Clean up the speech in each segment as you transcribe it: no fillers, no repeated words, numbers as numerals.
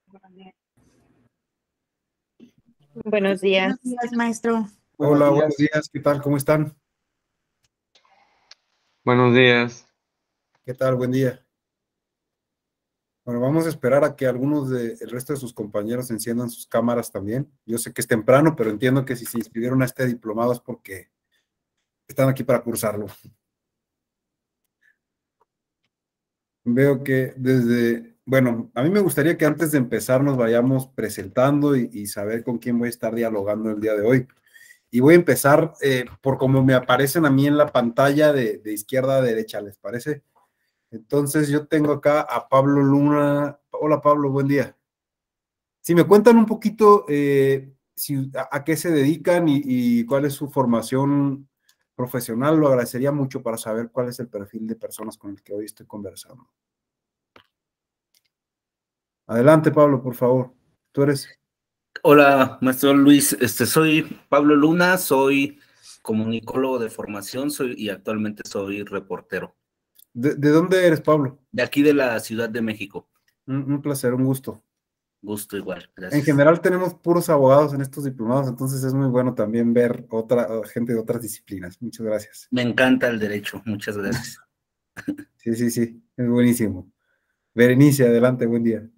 Buenos días. Buenos días, maestro. Hola, buenos días, ¿qué tal? ¿Cómo están? Buenos días. ¿Qué tal? Buen día. Bueno, vamos a esperar a que algunos del resto de sus compañeros enciendan sus cámaras también. Yo sé que es temprano, pero entiendo que si se inscribieron a este diplomado es porque están aquí para cursarlo. Veo que bueno, a mí me gustaría que antes de empezar nos vayamos presentando y saber con quién voy a estar dialogando el día de hoy. Y voy a empezar por como me aparecen a mí en la pantalla de izquierda a derecha, ¿les parece? Entonces yo tengo acá a Pablo Luna. Hola Pablo, buen día. Si me cuentan un poquito a qué se dedican y cuál es su formación profesional, lo agradecería mucho para saber cuál es el perfil de personas con el que hoy estoy conversando. Adelante Pablo, por favor. Tú eres... Hola, maestro Luis. Soy Pablo Luna, soy comunicólogo de formación, y actualmente soy reportero. ¿De dónde eres, Pablo? De aquí de la Ciudad de México. Un placer, un gusto. Gusto igual, gracias. En general tenemos puros abogados en estos diplomados, entonces es muy bueno también ver gente de otras disciplinas. Muchas gracias. Me encanta el derecho, muchas gracias. Sí, es buenísimo. Berenice, adelante, buen día.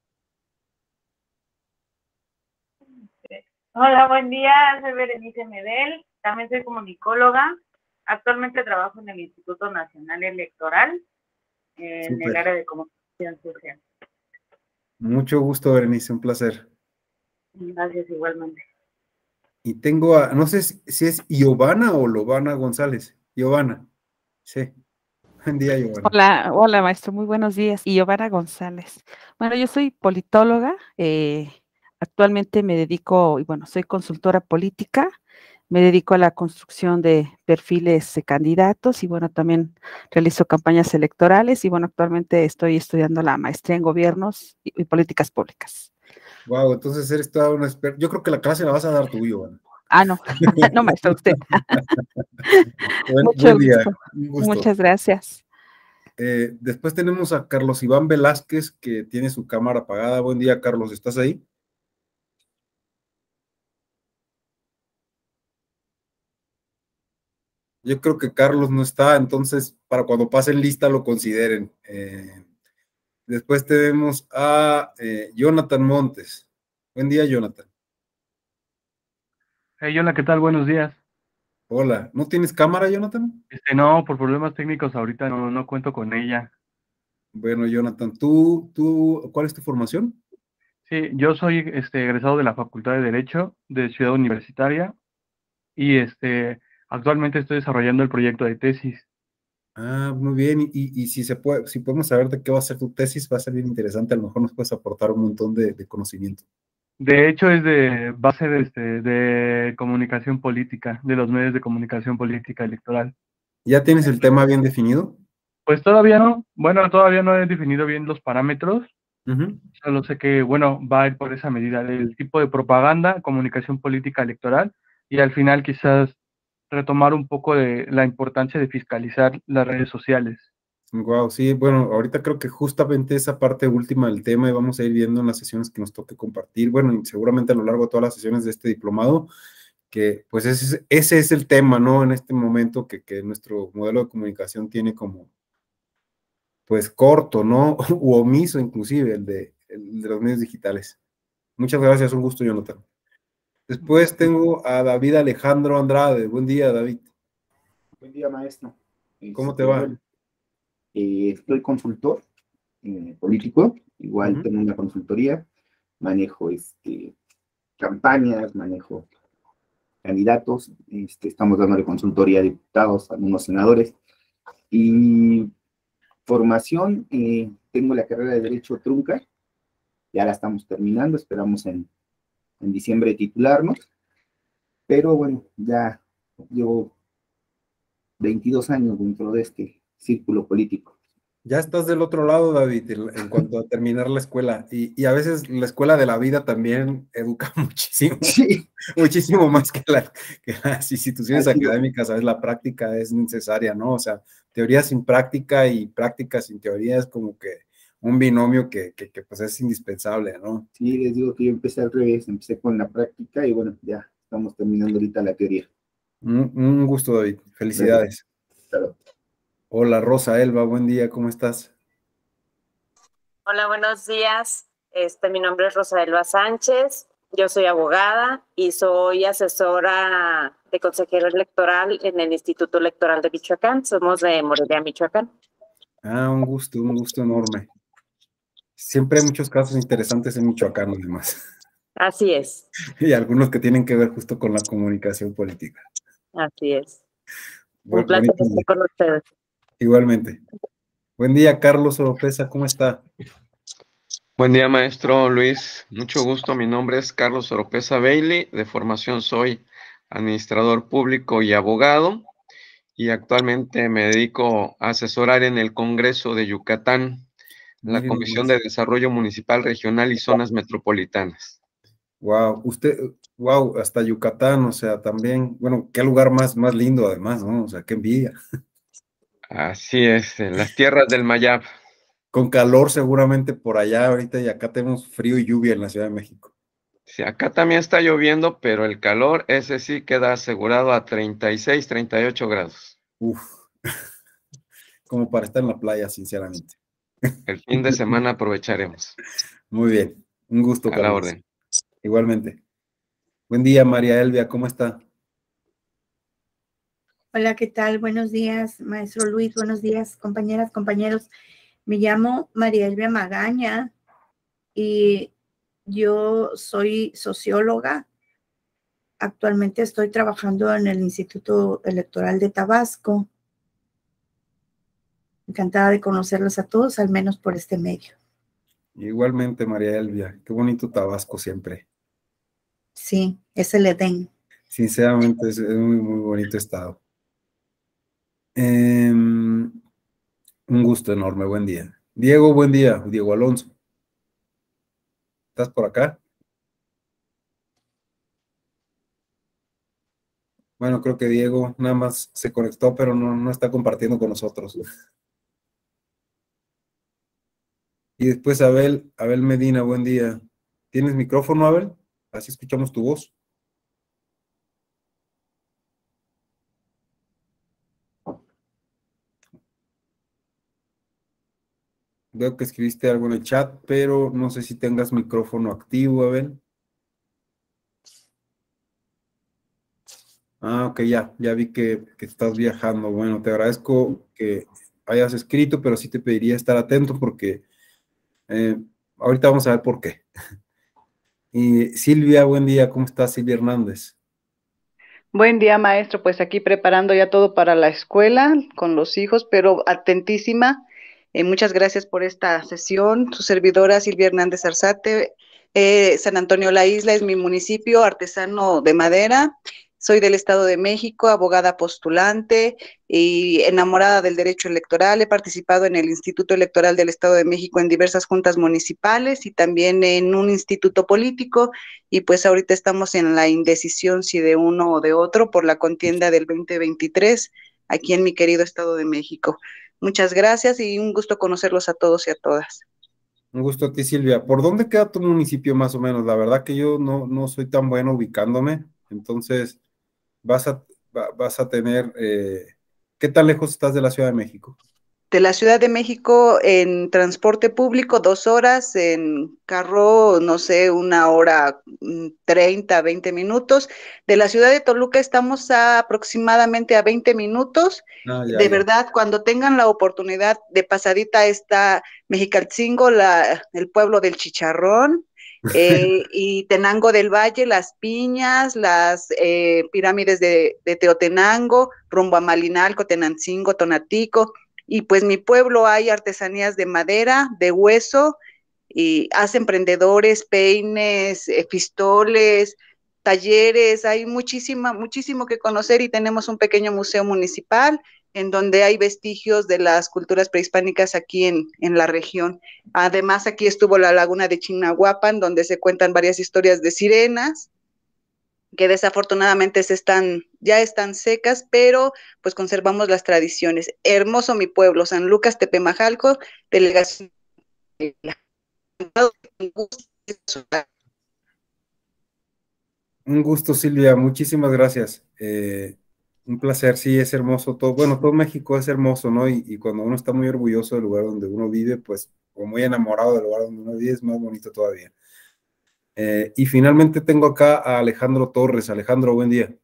Hola, buen día. Soy Berenice Medel. También soy comunicóloga. Actualmente trabajo en el Instituto Nacional Electoral en Súper. el área de comunicación social. Mucho gusto, Berenice, un placer. Gracias, igualmente. Y tengo no sé si es Giovanna o Lovana González. Giovanna. Sí. Buen día, Giovanna. Hola, maestro, muy buenos días. Y Giovanna González. Bueno, yo soy politóloga, actualmente me dedico, y bueno, soy consultora política, me dedico a la construcción de perfiles de candidatos y bueno, también realizo campañas electorales y bueno, actualmente estoy estudiando la maestría en gobiernos y políticas públicas. Wow, entonces eres toda una experta. Yo creo que la clase la vas a dar tú, Giovanna. Ah, no, no, maestro, usted. Buen día, gusto. un gusto. Muchas gracias. Después tenemos a Carlos Iván Velázquez, que tiene su cámara apagada. Buen día, Carlos, ¿estás ahí? Yo creo que Carlos no está, entonces para cuando pasen lista lo consideren. Después tenemos a Jonathan Montes. Buen día, Jonathan. Hey, hola, ¿qué tal? Buenos días. Hola, ¿no tienes cámara, Jonathan? No, por problemas técnicos ahorita no cuento con ella. Bueno, Jonathan, ¿cuál es tu formación? Sí, yo soy egresado de la Facultad de Derecho de Ciudad Universitaria y actualmente estoy desarrollando el proyecto de tesis. Ah, muy bien, y si podemos saber de qué va a ser tu tesis, va a ser bien interesante, a lo mejor nos puedes aportar un montón de conocimiento. De hecho, va a ser de comunicación política, de los medios de comunicación política electoral. ¿Ya tienes el tema bien definido? Pues todavía no, bueno, todavía no he definido bien los parámetros. Solo sé que, bueno, va a ir por esa medida del tipo de propaganda, comunicación política electoral, y al final quizás retomar un poco de la importancia de fiscalizar las redes sociales. Wow, sí, bueno, ahorita creo que justamente esa parte última del tema y vamos a ir viendo en las sesiones que nos toque compartir, bueno, y seguramente a lo largo de todas las sesiones de este diplomado, que pues ese es el tema, ¿no? En este momento que nuestro modelo de comunicación tiene como, pues corto, ¿no? U omiso inclusive, el de los medios digitales. Muchas gracias, un gusto, Jonathan. Después tengo a David Alejandro Andrade. Buen día, David. Buen día, maestro. ¿Cómo te va? Bueno, soy consultor político, igual tengo una consultoría, manejo campañas, manejo candidatos, estamos dándole consultoría a diputados, a algunos senadores, y formación, tengo la carrera de Derecho trunca, ya la estamos terminando, esperamos en diciembre titularnos, pero bueno, ya llevo 22 años dentro de este círculo político. Ya estás del otro lado, David, en cuanto a terminar la escuela. Y a veces la escuela de la vida también educa muchísimo, Sí. Muchísimo más que las instituciones Así académicas, ¿sabes? La práctica es necesaria, ¿no? O sea, teoría sin práctica y práctica sin teoría es como que un binomio que pues es indispensable, ¿no? Sí, les digo que yo empecé al revés, empecé con la práctica y bueno, ya estamos terminando ahorita la teoría. Un gusto, David. Felicidades. Claro. Hola, Rosa Elba, buen día, ¿cómo estás? Hola, buenos días. Mi nombre es Rosa Elba Sánchez. Yo soy abogada y soy asesora de consejero electoral en el Instituto Electoral de Michoacán. Somos de Morelia, Michoacán. Un gusto enorme. Siempre hay muchos casos interesantes en Michoacán, además. Así es. Y algunos que tienen que ver justo con la comunicación política. Así es. Un placer estar con ustedes. Igualmente. Buen día, Carlos Oropesa, ¿cómo está? Buen día, maestro Luis. Mucho gusto. Mi nombre es Carlos Oropesa Bailey. De formación soy administrador público y abogado. Y actualmente me dedico a asesorar en el Congreso de Yucatán, la Comisión de Desarrollo Municipal, Regional y Zonas Metropolitanas. Wow, hasta Yucatán, o sea, también, bueno, qué lugar más lindo además, ¿no? O sea, qué envidia. Así es, en las tierras del Mayab. Con calor seguramente por allá ahorita, y acá tenemos frío y lluvia en la Ciudad de México. Sí, acá también está lloviendo, pero el calor, ese sí queda asegurado a 36, 38 grados. Uf, como para estar en la playa, sinceramente. El fin de semana aprovecharemos. Muy bien, un gusto, Carlos. A la orden. Igualmente. Buen día, María Elvia, ¿cómo está? Hola, ¿qué tal? Buenos días, maestro Luis. Buenos días, compañeras, compañeros. Me llamo María Elvia Magaña y yo soy socióloga. Actualmente estoy trabajando en el Instituto Electoral de Tabasco. Encantada de conocerlos a todos, al menos por este medio. Igualmente, María Elvia. Qué bonito Tabasco siempre. Sí, es el Edén. Sinceramente, es muy bonito estado. Un gusto enorme, buen día. Diego, buen día. Diego Alonso. ¿Estás por acá? Bueno, creo que Diego nada más se conectó, pero no está compartiendo con nosotros. Y después Abel Medina, buen día. ¿Tienes micrófono, Abel? Así escuchamos tu voz. Veo que escribiste algo en el chat, pero no sé si tengas micrófono activo, Abel. Ok, ya vi que estás viajando. Bueno, te agradezco que hayas escrito, pero sí te pediría estar atento porque ahorita vamos a ver por qué. Y Silvia, buen día, ¿cómo estás, Silvia Hernández? Buen día, maestro. Pues aquí preparando ya todo para la escuela con los hijos, pero atentísima. Muchas gracias por esta sesión. Su servidora Silvia Hernández Arzate. San Antonio La Isla es mi municipio, artesano de madera. Soy del Estado de México, abogada postulante y enamorada del derecho electoral. He participado en el Instituto Electoral del Estado de México en diversas juntas municipales y también en un instituto político. Y pues ahorita estamos en la indecisión si de uno o de otro por la contienda del 2023 aquí en mi querido Estado de México. Muchas gracias y un gusto conocerlos a todos y a todas. Un gusto a ti, Silvia. ¿Por dónde queda tu municipio más o menos? La verdad que yo no soy tan bueno ubicándome, entonces vas a tener, ¿qué tan lejos estás de la Ciudad de México? De la Ciudad de México en transporte público 2 horas, en carro, no sé, 1 hora 30, 20 minutos. De la ciudad de Toluca estamos aproximadamente a 20 minutos. De verdad, cuando tengan la oportunidad, de pasadita está Mexicalcingo, el pueblo del chicharrón, y Tenango del Valle, las piñas, las pirámides de Teotenango, rumbo a Malinalco, Tenancingo, Tonatico. Y pues mi pueblo hay artesanías de madera, de hueso, y hacen prendedores, peines, pistoles, talleres, hay muchísimo que conocer y tenemos un pequeño museo municipal en donde hay vestigios de las culturas prehispánicas aquí en la región. Además, aquí estuvo la laguna de Chignahuapan, donde se cuentan varias historias de sirenas, que desafortunadamente ya están secas, pero pues conservamos las tradiciones. Hermoso mi pueblo, San Lucas Tepemajalco, delegación. Un gusto, Silvia, muchísimas gracias. Un placer, sí, es hermoso todo. Bueno, todo México es hermoso, ¿no? Y cuando uno está muy orgulloso del lugar donde uno vive, pues, o muy enamorado del lugar donde uno vive, es más bonito todavía. Y finalmente tengo acá a Alejandro Torres. Alejandro, buen día.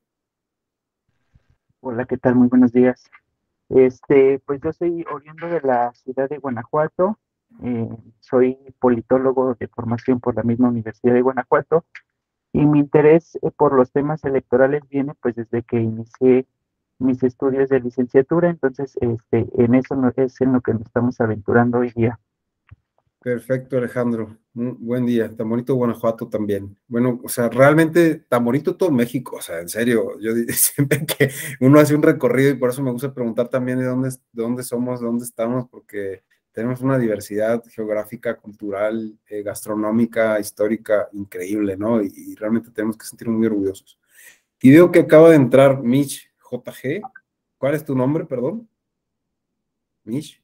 Hola, ¿qué tal? Muy buenos días. Pues yo soy oriundo de la ciudad de Guanajuato. Soy politólogo de formación por la misma Universidad de Guanajuato y mi interés por los temas electorales viene pues desde que inicié mis estudios de licenciatura, entonces en eso es en lo que nos estamos aventurando hoy día. Perfecto, Alejandro. Buen día. Tan bonito Guanajuato también. Bueno, o sea, realmente tan bonito todo México. O sea, en serio, yo siempre que uno hace un recorrido y por eso me gusta preguntar también de dónde somos, de dónde estamos, porque tenemos una diversidad geográfica, cultural, gastronómica, histórica increíble, ¿no? Y realmente tenemos que sentirnos muy orgullosos. Y veo que acaba de entrar Mitch JG. ¿Cuál es tu nombre, perdón? Mitch.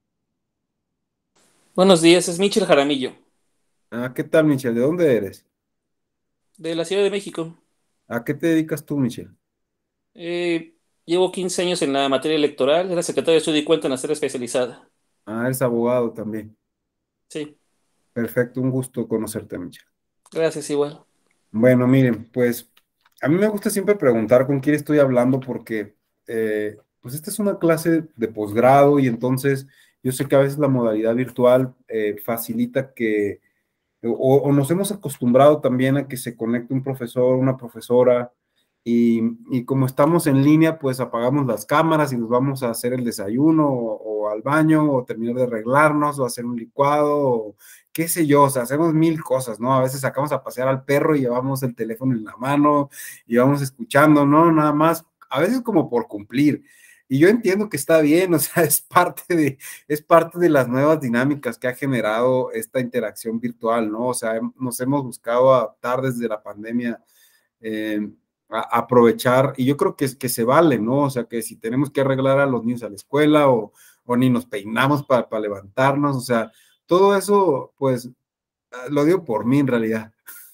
Buenos días, es Michel Jaramillo, Ah, ¿qué tal, Michelle? ¿De dónde eres? de la Ciudad de México. ¿A qué te dedicas tú, Michelle? Llevo 15 años en la materia electoral, era secretario de Estudio y Cuenta en la sede especializada. Ah, eres abogado también. Sí, Perfecto, un gusto conocerte, Michelle. gracias igual. Bueno, miren, pues a mí me gusta siempre preguntar con quién estoy hablando porque pues esta es una clase de posgrado y entonces yo sé que a veces la modalidad virtual facilita que, o nos hemos acostumbrado también a que se conecte un profesor, una profesora y como estamos en línea, pues apagamos las cámaras y nos vamos a hacer el desayuno o al baño o terminar de arreglarnos o hacer un licuado o qué sé yo, o sea, hacemos mil cosas, ¿no? A veces sacamos a pasear al perro y llevamos el teléfono en la mano y vamos escuchando, ¿no? Nada más, a veces como por cumplir. Y yo entiendo que está bien, o sea, es parte de las nuevas dinámicas que ha generado esta interacción virtual, ¿no? O sea, nos hemos buscado adaptar desde la pandemia, aprovechar, y yo creo que se vale, ¿no? O sea, que si tenemos que arreglar a los niños a la escuela o ni nos peinamos para levantarnos, o sea, todo eso, pues, lo digo por mí en realidad.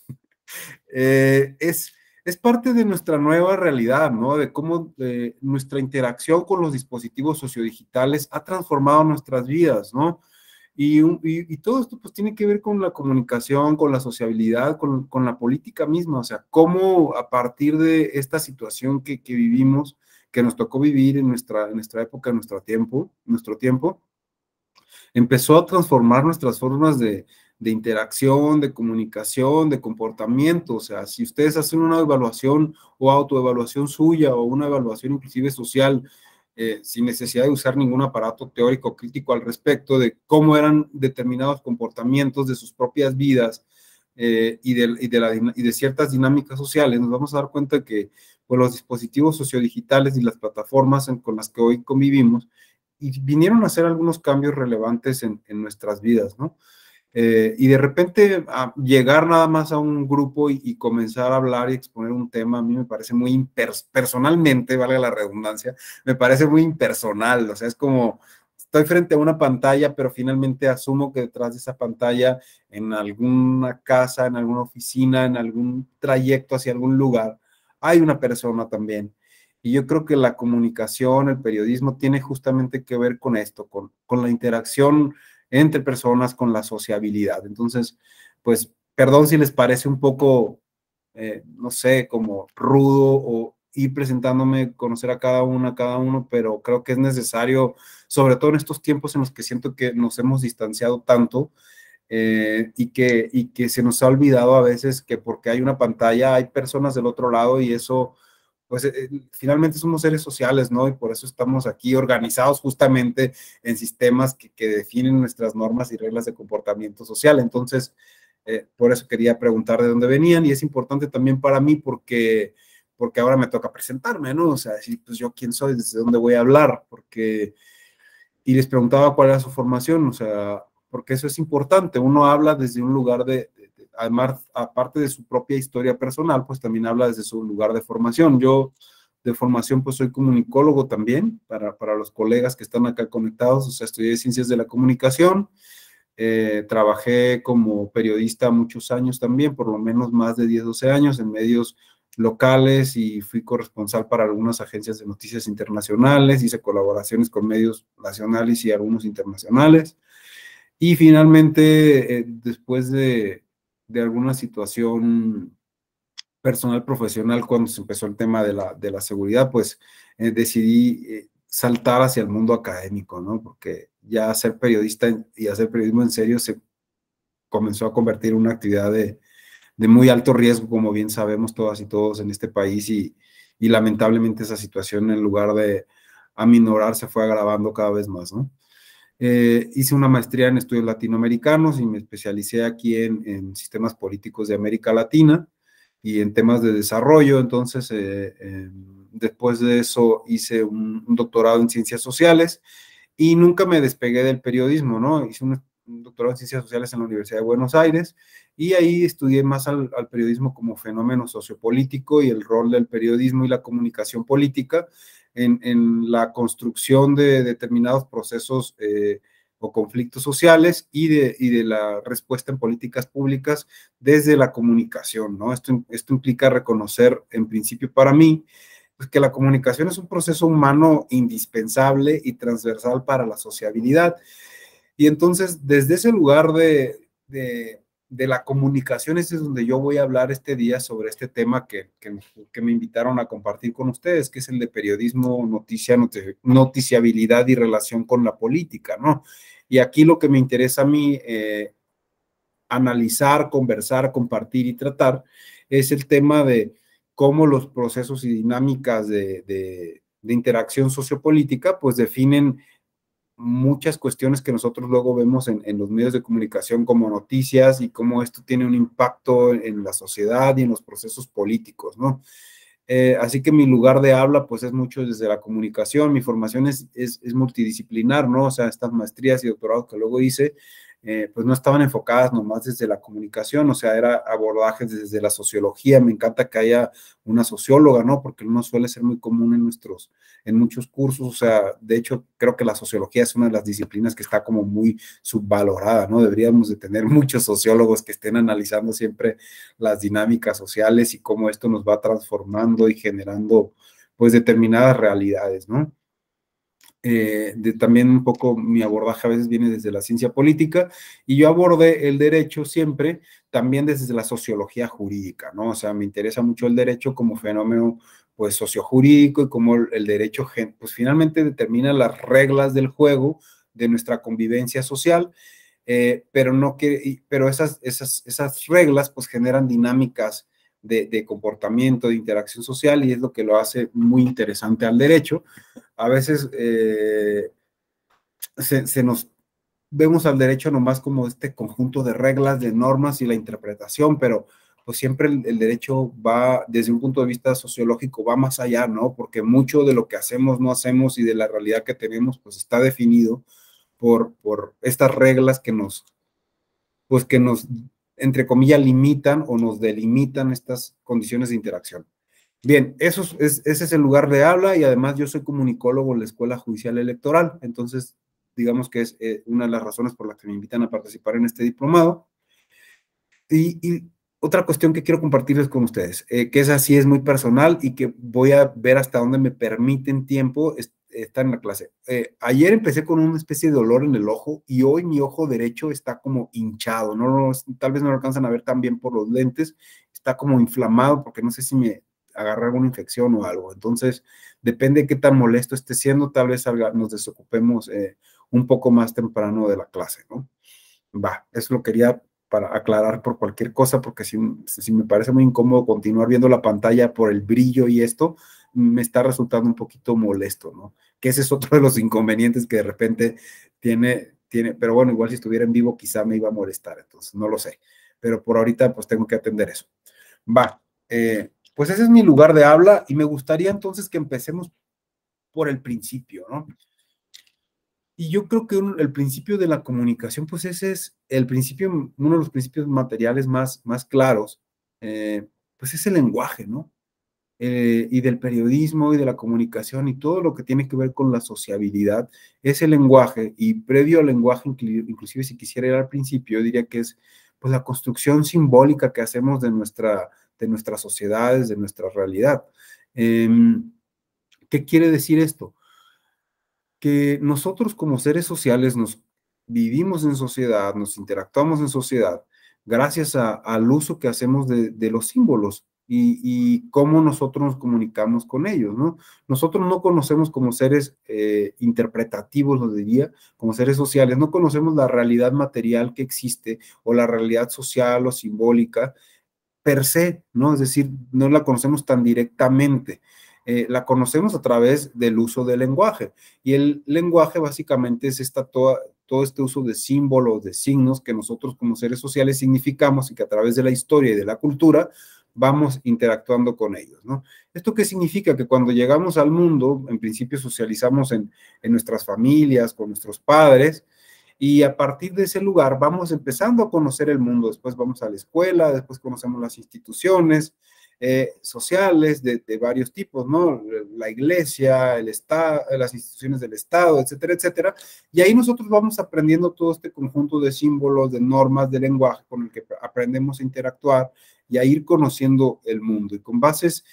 Es parte de nuestra nueva realidad, ¿no? De cómo nuestra interacción con los dispositivos sociodigitales ha transformado nuestras vidas, ¿no? Y todo esto pues tiene que ver con la comunicación, con la sociabilidad, con la política misma, o sea, cómo a partir de esta situación que vivimos, que nos tocó vivir en nuestra época, en nuestro tiempo, empezó a transformar nuestras formas de interacción, de comunicación, de comportamiento. O sea, si ustedes hacen una evaluación o autoevaluación suya o una evaluación inclusive social, sin necesidad de usar ningún aparato teórico crítico al respecto de cómo eran determinados comportamientos de sus propias vidas y de ciertas dinámicas sociales, nos vamos a dar cuenta que pues, los dispositivos sociodigitales y las plataformas con las que hoy convivimos y vinieron a hacer algunos cambios relevantes en nuestras vidas, ¿no? Y de repente llegar nada más a un grupo y comenzar a hablar y exponer un tema, a mí me parece muy personalmente, valga la redundancia, me parece muy impersonal, o sea, es como, estoy frente a una pantalla, pero finalmente asumo que detrás de esa pantalla, en alguna casa, en alguna oficina, en algún trayecto hacia algún lugar, hay una persona también. Y yo creo que la comunicación, el periodismo, tiene justamente que ver con esto, con la interacción entre personas, con la sociabilidad. Entonces, pues, perdón si les parece un poco, no sé, como rudo o ir presentándome, conocer a cada uno, pero creo que es necesario, sobre todo en estos tiempos en los que siento que nos hemos distanciado tanto y que se nos ha olvidado a veces que porque hay una pantalla hay personas del otro lado y eso pues finalmente somos seres sociales, ¿no? Y por eso estamos aquí organizados justamente en sistemas que definen nuestras normas y reglas de comportamiento social. Entonces, por eso quería preguntar de dónde venían y es importante también para mí porque ahora me toca presentarme, ¿no? O sea, decir, pues yo quién soy, desde dónde voy a hablar, y les preguntaba cuál era su formación, o sea, porque eso es importante, uno habla desde un lugar además, aparte de su propia historia personal, pues también habla desde su lugar de formación. Yo de formación pues soy comunicólogo también, para los colegas que están acá conectados, o sea, estudié Ciencias de la Comunicación, Trabajé como periodista muchos años también, por lo menos más de 10, 12 años en medios locales y fui corresponsal para algunas agencias de noticias internacionales, hice colaboraciones con medios nacionales y algunos internacionales. Y finalmente, después de alguna situación personal, profesional, cuando se empezó el tema de la seguridad, pues decidí saltar hacia el mundo académico, ¿no? Porque ya ser periodista y hacer periodismo en serio se comenzó a convertir en una actividad de muy alto riesgo, como bien sabemos todas y todos en este país, y lamentablemente esa situación, en lugar de aminorar, se fue agravando cada vez más, ¿no? Hice una maestría en estudios latinoamericanos y me especialicé aquí en sistemas políticos de América Latina y en temas de desarrollo. Entonces, después de eso hice un doctorado en ciencias sociales y nunca me despegué del periodismo, ¿no? Hice un doctorado en ciencias sociales en la Universidad de Buenos Aires y ahí estudié más al periodismo como fenómeno sociopolítico y el rol del periodismo y la comunicación política en la construcción de determinados procesos o conflictos sociales y de la respuesta en políticas públicas desde la comunicación, ¿no? Esto implica reconocer, en principio para mí, pues que la comunicación es un proceso humano indispensable y transversal para la sociabilidad. Y entonces, desde ese lugar de la comunicación, ese es donde yo voy a hablar este día sobre este tema que me invitaron a compartir con ustedes, que es el de periodismo, noticiabilidad y relación con la política, ¿no? Y aquí lo que me interesa a mí analizar, conversar, compartir y tratar es el tema de cómo los procesos y dinámicas de interacción sociopolítica pues definen muchas cuestiones que nosotros luego vemos en los medios de comunicación como noticias y cómo esto tiene un impacto en la sociedad y en los procesos políticos, ¿no? Así que mi lugar de habla pues es mucho desde la comunicación, mi formación es multidisciplinar, ¿no? O sea, estas maestrías y doctorados que luego hice, pues no estaban enfocadas nomás desde la comunicación, o sea, era abordajes desde la sociología. Me encanta que haya una socióloga, ¿no? Porque no suele ser muy común en muchos cursos, o sea, de hecho, creo que la sociología es una de las disciplinas que está como muy subvalorada, ¿no? Deberíamos de tener muchos sociólogos que estén analizando siempre las dinámicas sociales y cómo esto nos va transformando y generando, pues, determinadas realidades, ¿no? También un poco mi abordaje a veces viene desde la ciencia política y yo abordé el derecho siempre también desde la sociología jurídica, ¿no? O sea, me interesa mucho el derecho como fenómeno pues sociojurídico y cómo el derecho pues finalmente determina las reglas del juego de nuestra convivencia social, pero esas reglas pues generan dinámicas de comportamiento, de interacción social, y es lo que lo hace muy interesante al derecho. A veces nos vemos al derecho nomás como este conjunto de reglas, de normas y la interpretación, pero pues siempre el derecho va, desde un punto de vista sociológico, va más allá, ¿no? Porque mucho de lo que hacemos, no hacemos y de la realidad que tenemos, pues está definido por estas reglas que nos, entre comillas, limitan o nos delimitan estas condiciones de interacción. Bien, ese es el lugar de habla y además yo soy comunicólogo en la Escuela Judicial Electoral, entonces digamos que es una de las razones por las que me invitan a participar en este diplomado. Y otra cuestión que quiero compartirles con ustedes, que esa sí es muy personal y que voy a ver hasta dónde me permiten tiempo estar en la clase. Ayer empecé con una especie de dolor en el ojo y hoy mi ojo derecho está como hinchado, tal vez no lo alcanzan a ver tan bien por los lentes, está como inflamado porque no sé si me agarré alguna infección o algo. Entonces, depende de qué tan molesto esté siendo, tal vez nos desocupemos un poco más temprano de la clase, ¿no? Va, eso lo quería para aclarar por cualquier cosa, porque si me parece muy incómodo continuar viendo la pantalla por el brillo y esto, me está resultando un poquito molesto, ¿no? Que ese es otro de los inconvenientes que de repente tiene, pero bueno, igual si estuviera en vivo quizá me iba a molestar, entonces no lo sé, pero por ahorita pues tengo que atender eso. Va, pues ese es mi lugar de habla y me gustaría entonces que empecemos por el principio, ¿no? Y yo creo que el principio de la comunicación, pues ese es el principio, uno de los principios materiales más claros, pues es el lenguaje, ¿no? y del periodismo y de la comunicación y todo lo que tiene que ver con la sociabilidad es el lenguaje, y previo al lenguaje, inclusive si quisiera ir al principio, yo diría que es pues la construcción simbólica que hacemos de nuestras sociedades, de nuestra realidad. ¿Qué quiere decir esto? Que nosotros como seres sociales nos vivimos en sociedad, nos interactuamos en sociedad, gracias al uso que hacemos de los símbolos y cómo nosotros nos comunicamos con ellos, ¿no? Nosotros no conocemos como seres interpretativos, lo diría, como seres sociales, no conocemos la realidad material que existe o la realidad social o simbólica per se, ¿no? Es decir, no la conocemos tan directamente. La conocemos a través del uso del lenguaje. Y el lenguaje básicamente es todo este uso de símbolos, de signos que nosotros como seres sociales significamos y que a través de la historia y de la cultura vamos interactuando con ellos, ¿no? ¿Esto qué significa? Que cuando llegamos al mundo, en principio socializamos en nuestras familias, con nuestros padres, y a partir de ese lugar vamos empezando a conocer el mundo. Después vamos a la escuela, después conocemos las instituciones sociales de varios tipos, ¿no? La iglesia, el Estado, las instituciones del Estado, etcétera, etcétera. Y ahí nosotros vamos aprendiendo todo este conjunto de símbolos, de normas, de lenguaje con el que aprendemos a interactuar y a ir conociendo el mundo. Y con bases,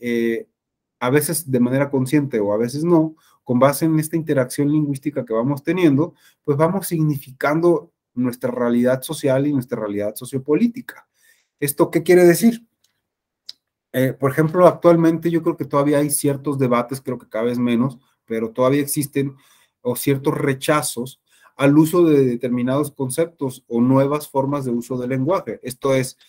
a veces de manera consciente o a veces no, con base en esta interacción lingüística que vamos teniendo, pues vamos significando nuestra realidad social y nuestra realidad sociopolítica. ¿Esto qué quiere decir? Por ejemplo, actualmente yo creo que todavía hay ciertos debates, creo que cada vez menos, pero todavía existen o ciertos rechazos al uso de determinados conceptos o nuevas formas de uso del lenguaje. Esto es,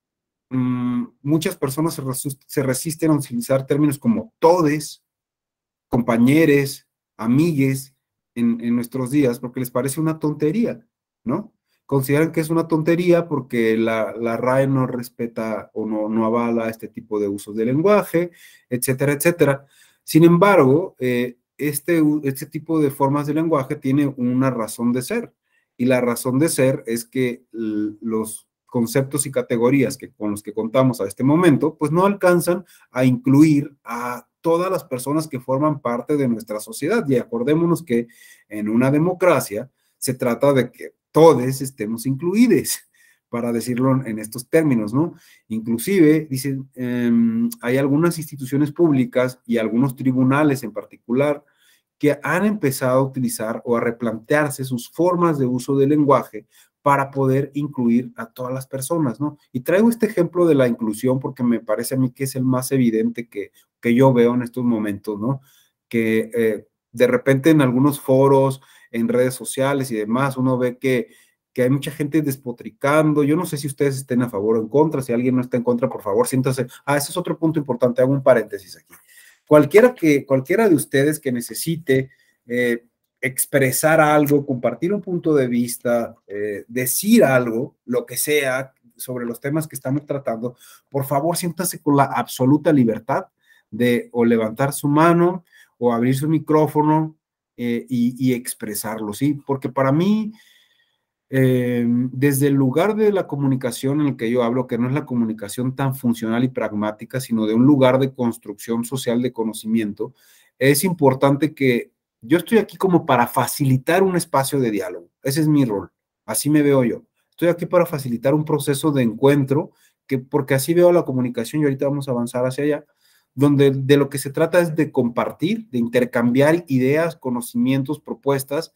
muchas personas se resisten a utilizar términos como todes, compañeros, amigues en nuestros días porque les parece una tontería, ¿no? Consideran que es una tontería porque la RAE no respeta o no avala este tipo de usos de lenguaje, etcétera, etcétera. Sin embargo, este tipo de formas de lenguaje tiene una razón de ser, y la razón de ser es que los conceptos y categorías con los que contamos a este momento, pues no alcanzan a incluir a todas las personas que forman parte de nuestra sociedad. Y acordémonos que en una democracia se trata de que todos estemos incluidos, para decirlo en estos términos, ¿no? Inclusive, dicen, hay algunas instituciones públicas y algunos tribunales en particular que han empezado a utilizar o a replantearse sus formas de uso del lenguaje para poder incluir a todas las personas, ¿no? Y traigo este ejemplo de la inclusión porque me parece a mí que es el más evidente que yo veo en estos momentos, ¿no? Que de repente en algunos foros, en redes sociales y demás, uno ve que hay mucha gente despotricando. Yo no sé si ustedes estén a favor o en contra. Si alguien no está en contra, por favor, siéntase. Ese es otro punto importante. Hago un paréntesis aquí. Cualquiera de ustedes que necesite expresar algo, compartir un punto de vista, decir algo, lo que sea, sobre los temas que estamos tratando, por favor, siéntase con la absoluta libertad de o levantar su mano o abrir su micrófono y expresarlo, ¿sí? Porque para mí, desde el lugar de la comunicación en el que yo hablo, que no es la comunicación tan funcional y pragmática, sino de un lugar de construcción social de conocimiento, es importante que yo estoy aquí como para facilitar un espacio de diálogo. Ese es mi rol, así me veo yo. Estoy aquí para facilitar un proceso de encuentro, porque así veo la comunicación y ahorita vamos a avanzar hacia allá, donde de lo que se trata es de compartir, de intercambiar ideas, conocimientos, propuestas.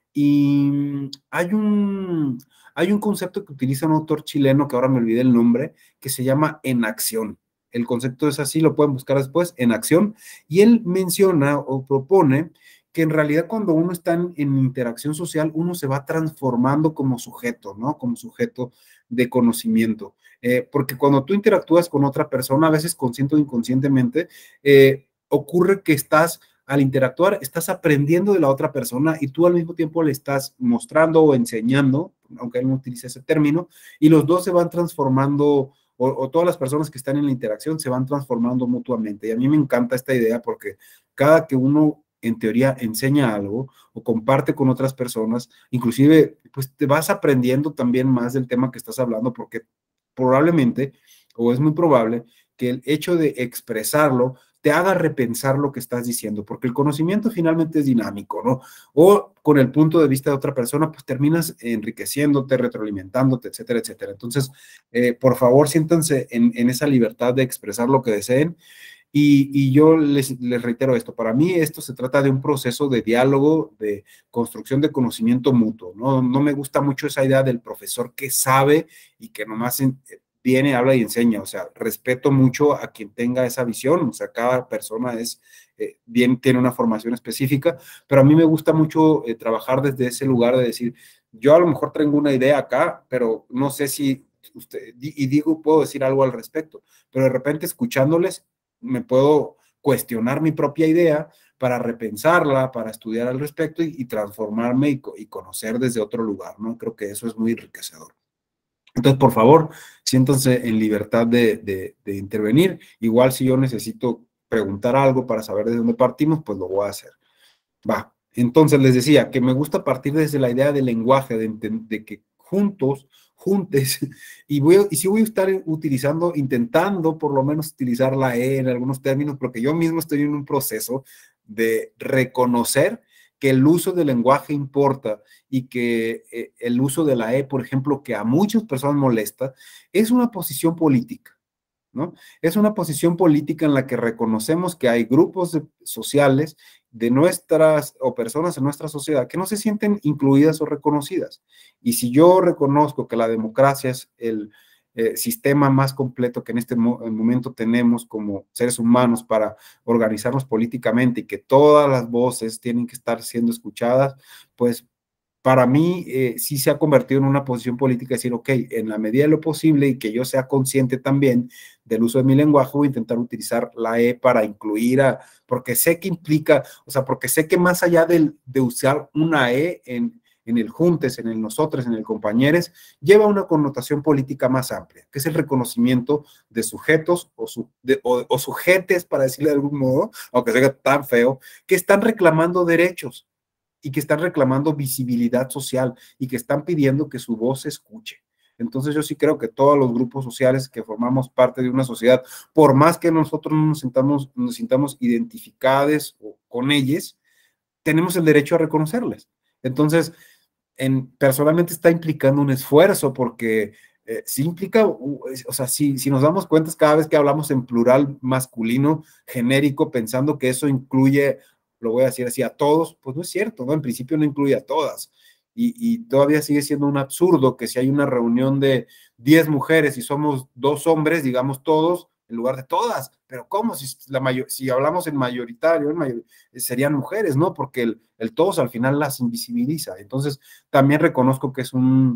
Y hay un concepto que utiliza un autor chileno, que ahora me olvidé el nombre, que se llama enacción. El concepto es así, lo pueden buscar después, enacción. Y él menciona o propone que en realidad cuando uno está en interacción social, uno se va transformando como sujeto, ¿no? Como sujeto de conocimiento. Porque cuando tú interactúas con otra persona, a veces consciente o inconscientemente, ocurre que al interactuar, estás aprendiendo de la otra persona y tú al mismo tiempo le estás mostrando o enseñando, aunque él no utilice ese término, y los dos se van transformando, o todas las personas que están en la interacción se van transformando mutuamente. Y a mí me encanta esta idea porque cada que uno en teoría enseña algo o comparte con otras personas, inclusive pues te vas aprendiendo también más del tema que estás hablando, porque probablemente, o es muy probable, que el hecho de expresarlo te haga repensar lo que estás diciendo, porque el conocimiento finalmente es dinámico, ¿no? O con el punto de vista de otra persona, pues terminas enriqueciéndote, retroalimentándote, etcétera, etcétera. Entonces, por favor, siéntanse en esa libertad de expresar lo que deseen. Y yo les reitero esto, para mí esto se trata de un proceso de diálogo, de construcción de conocimiento mutuo, ¿no? No me gusta mucho esa idea del profesor que sabe y que nomás viene, habla y enseña. O sea, respeto mucho a quien tenga esa visión. O sea, cada persona bien, tiene una formación específica, pero a mí me gusta mucho trabajar desde ese lugar de decir, yo a lo mejor tengo una idea acá, pero no sé si usted, y digo, puedo decir algo al respecto, pero de repente escuchándoles, me puedo cuestionar mi propia idea para repensarla, para estudiar al respecto y transformarme y conocer desde otro lugar, ¿no? Creo que eso es muy enriquecedor. Entonces, por favor, siéntanse en libertad de intervenir. Igual si yo necesito preguntar algo para saber de dónde partimos, pues lo voy a hacer. Va. Entonces, les decía que me gusta partir desde la idea del lenguaje, de que juntes, y sí voy a estar intentando por lo menos utilizar la E en algunos términos, porque yo mismo estoy en un proceso de reconocer que el uso del lenguaje importa y que el uso de la E, por ejemplo, que a muchas personas molesta, es una posición política, ¿no? Es una posición política en la que reconocemos que hay grupos sociales de nuestras o personas en nuestra sociedad que no se sienten incluidas o reconocidas. Y si yo reconozco que la democracia es el sistema más completo que en este momento tenemos como seres humanos para organizarnos políticamente y que todas las voces tienen que estar siendo escuchadas, pues para mí sí se ha convertido en una posición política decir, ok, en la medida de lo posible y que yo sea consciente también del uso de mi lenguaje, voy a intentar utilizar la E para incluir porque sé que implica, o sea, porque sé que más allá de usar una E en el juntes, en el nosotros, en el compañeros, lleva una connotación política más amplia, que es el reconocimiento de sujetos o sujetes, para decirle de algún modo, aunque sea tan feo, que están reclamando derechos y que están reclamando visibilidad social y que están pidiendo que su voz se escuche. Entonces yo sí creo que todos los grupos sociales que formamos parte de una sociedad, por más que nosotros no nos sintamos identificados con ellos, tenemos el derecho a reconocerles. Entonces, personalmente está implicando un esfuerzo porque sí implica, o sea, si nos damos cuenta cada vez que hablamos en plural masculino genérico, pensando que eso incluye, lo voy a decir así, a todos, pues no es cierto, ¿no? En principio no incluye a todas. Y todavía sigue siendo un absurdo que si hay una reunión de 10 mujeres y somos 2 hombres, digamos todos, en lugar de todas. Pero ¿cómo? Si hablamos en mayoritario, serían mujeres, ¿no? Porque el todos al final las invisibiliza. Entonces, también reconozco que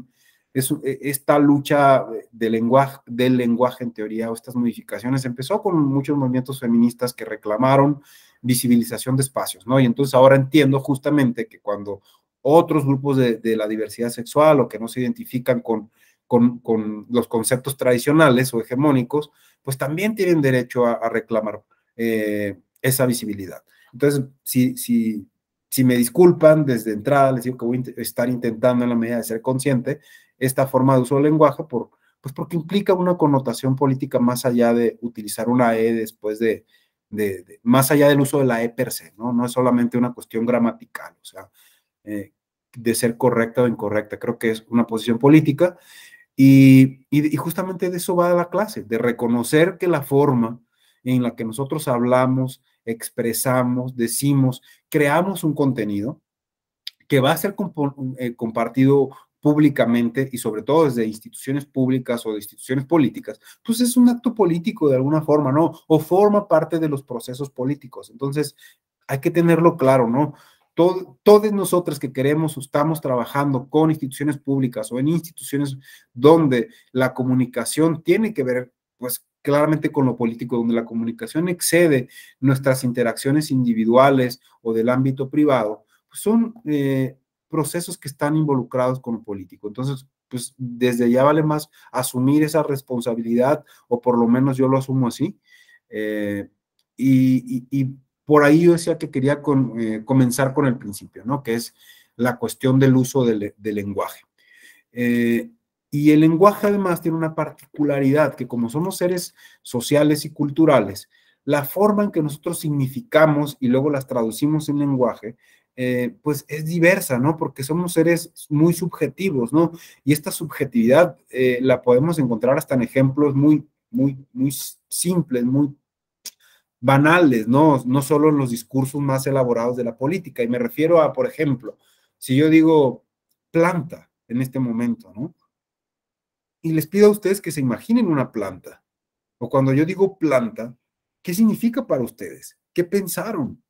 esta lucha del lenguaje en teoría, o estas modificaciones, empezó con muchos movimientos feministas que reclamaron visibilización de espacios, ¿no? Y entonces ahora entiendo justamente que cuando otros grupos de la diversidad sexual o que no se identifican con los conceptos tradicionales o hegemónicos, pues también tienen derecho a reclamar esa visibilidad. Entonces, si me disculpan desde entrada, les digo que voy a estar intentando en la medida de ser consciente esta forma de uso del lenguaje pues porque implica una connotación política más allá de utilizar una E después más allá del uso de la E per se, ¿no? No es solamente una cuestión gramatical, o sea, de ser correcta o incorrecta. Creo que es una posición política y justamente de eso va la clase, de reconocer que la forma en la que nosotros hablamos, expresamos, decimos, creamos un contenido que va a ser compartido públicamente y sobre todo desde instituciones públicas o de instituciones políticas, pues es un acto político de alguna forma, ¿no? O forma parte de los procesos políticos. Entonces, hay que tenerlo claro, ¿no? Todos nosotros que queremos o estamos trabajando con instituciones públicas o en instituciones donde la comunicación tiene que ver, pues, claramente con lo político, donde la comunicación excede nuestras interacciones individuales o del ámbito privado, pues son procesos que están involucrados con lo político. Entonces, pues desde ya vale más asumir esa responsabilidad, o por lo menos yo lo asumo así. Y por ahí yo decía que quería comenzar con el principio, ¿no? Que es la cuestión del uso del lenguaje. Y el lenguaje además tiene una particularidad, que como somos seres sociales y culturales, la forma en que nosotros significamos y luego las traducimos en lenguaje, pues es diversa, ¿no? Porque somos seres muy subjetivos, ¿no? Y esta subjetividad la podemos encontrar hasta en ejemplos muy simples, muy banales, ¿no? No solo en los discursos más elaborados de la política. Y me refiero a, por ejemplo, si yo digo planta en este momento, ¿no? Y les pido a ustedes que se imaginen una planta. O cuando yo digo planta, ¿qué significa para ustedes? ¿Qué pensaron?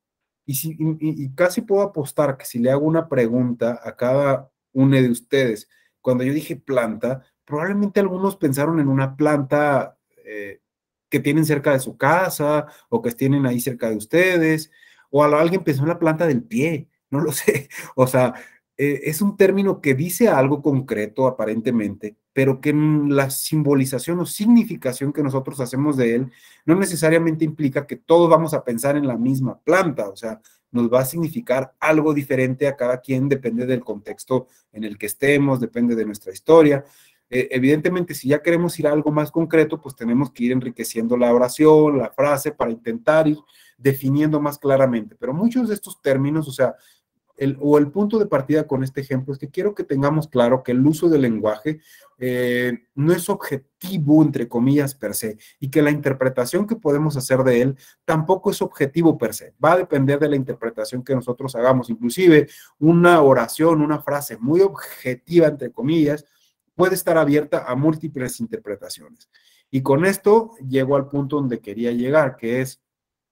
Y casi puedo apostar que si le hago una pregunta a cada uno de ustedes, cuando yo dije planta, probablemente algunos pensaron en una planta que tienen cerca de su casa o que tienen ahí cerca de ustedes, o alguien pensó en la planta del pie, no lo sé. O sea, es un término que dice algo concreto aparentemente, pero que la simbolización o significación que nosotros hacemos de él no necesariamente implica que todos vamos a pensar en la misma planta. O sea, nos va a significar algo diferente a cada quien, depende del contexto en el que estemos, depende de nuestra historia. Evidentemente, si ya queremos ir a algo más concreto, pues tenemos que ir enriqueciendo la oración, la frase, para intentar ir definiendo más claramente. Pero muchos de estos términos, o sea, el punto de partida con este ejemplo es que quiero que tengamos claro que el uso del lenguaje no es objetivo, entre comillas, per se, y que la interpretación que podemos hacer de él tampoco es objetivo per se. Va a depender de la interpretación que nosotros hagamos. Inclusive una oración, una frase muy objetiva, entre comillas, puede estar abierta a múltiples interpretaciones. Y con esto llego al punto donde quería llegar, que es,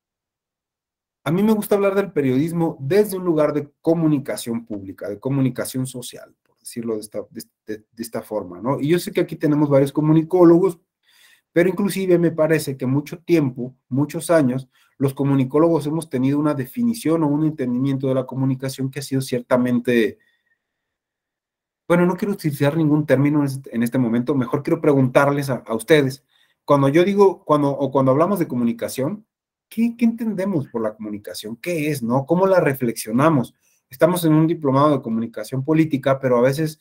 a mí me gusta hablar del periodismo desde un lugar de comunicación pública, de comunicación social, por decirlo de esta forma, ¿no? Y yo sé que aquí tenemos varios comunicólogos, pero inclusive me parece que mucho tiempo, muchos años, los comunicólogos hemos tenido una definición o un entendimiento de la comunicación que ha sido ciertamente, bueno, no quiero utilizar ningún término en este momento, mejor quiero preguntarles a ustedes, cuando yo digo, cuando hablamos de comunicación, ¿qué entendemos por la comunicación? ¿Qué es, no? ¿Cómo la reflexionamos? Estamos en un diplomado de comunicación política, pero a veces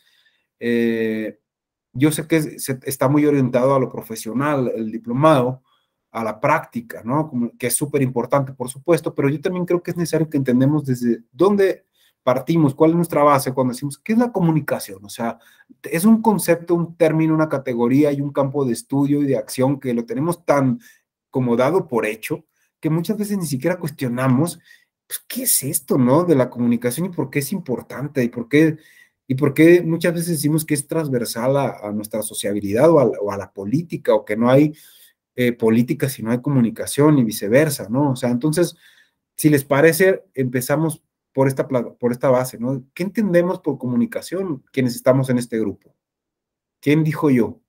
yo sé que está muy orientado a lo profesional, el diplomado, a la práctica, ¿no? Que es súper importante, por supuesto, pero yo también creo que es necesario que entendamos desde dónde partimos, cuál es nuestra base cuando decimos, ¿qué es la comunicación? O sea, es un concepto, un término, una categoría y un campo de estudio y de acción que lo tenemos tan como dado por hecho, que muchas veces ni siquiera cuestionamos, pues, ¿qué es esto, no? De la comunicación y por qué es importante y por qué muchas veces decimos que es transversal a nuestra sociabilidad o a la política, o que no hay política si no hay comunicación y viceversa, ¿no? O sea, entonces, si les parece, empezamos por esta base, ¿no? ¿Qué entendemos por comunicación quienes estamos en este grupo? ¿Quién dijo yo?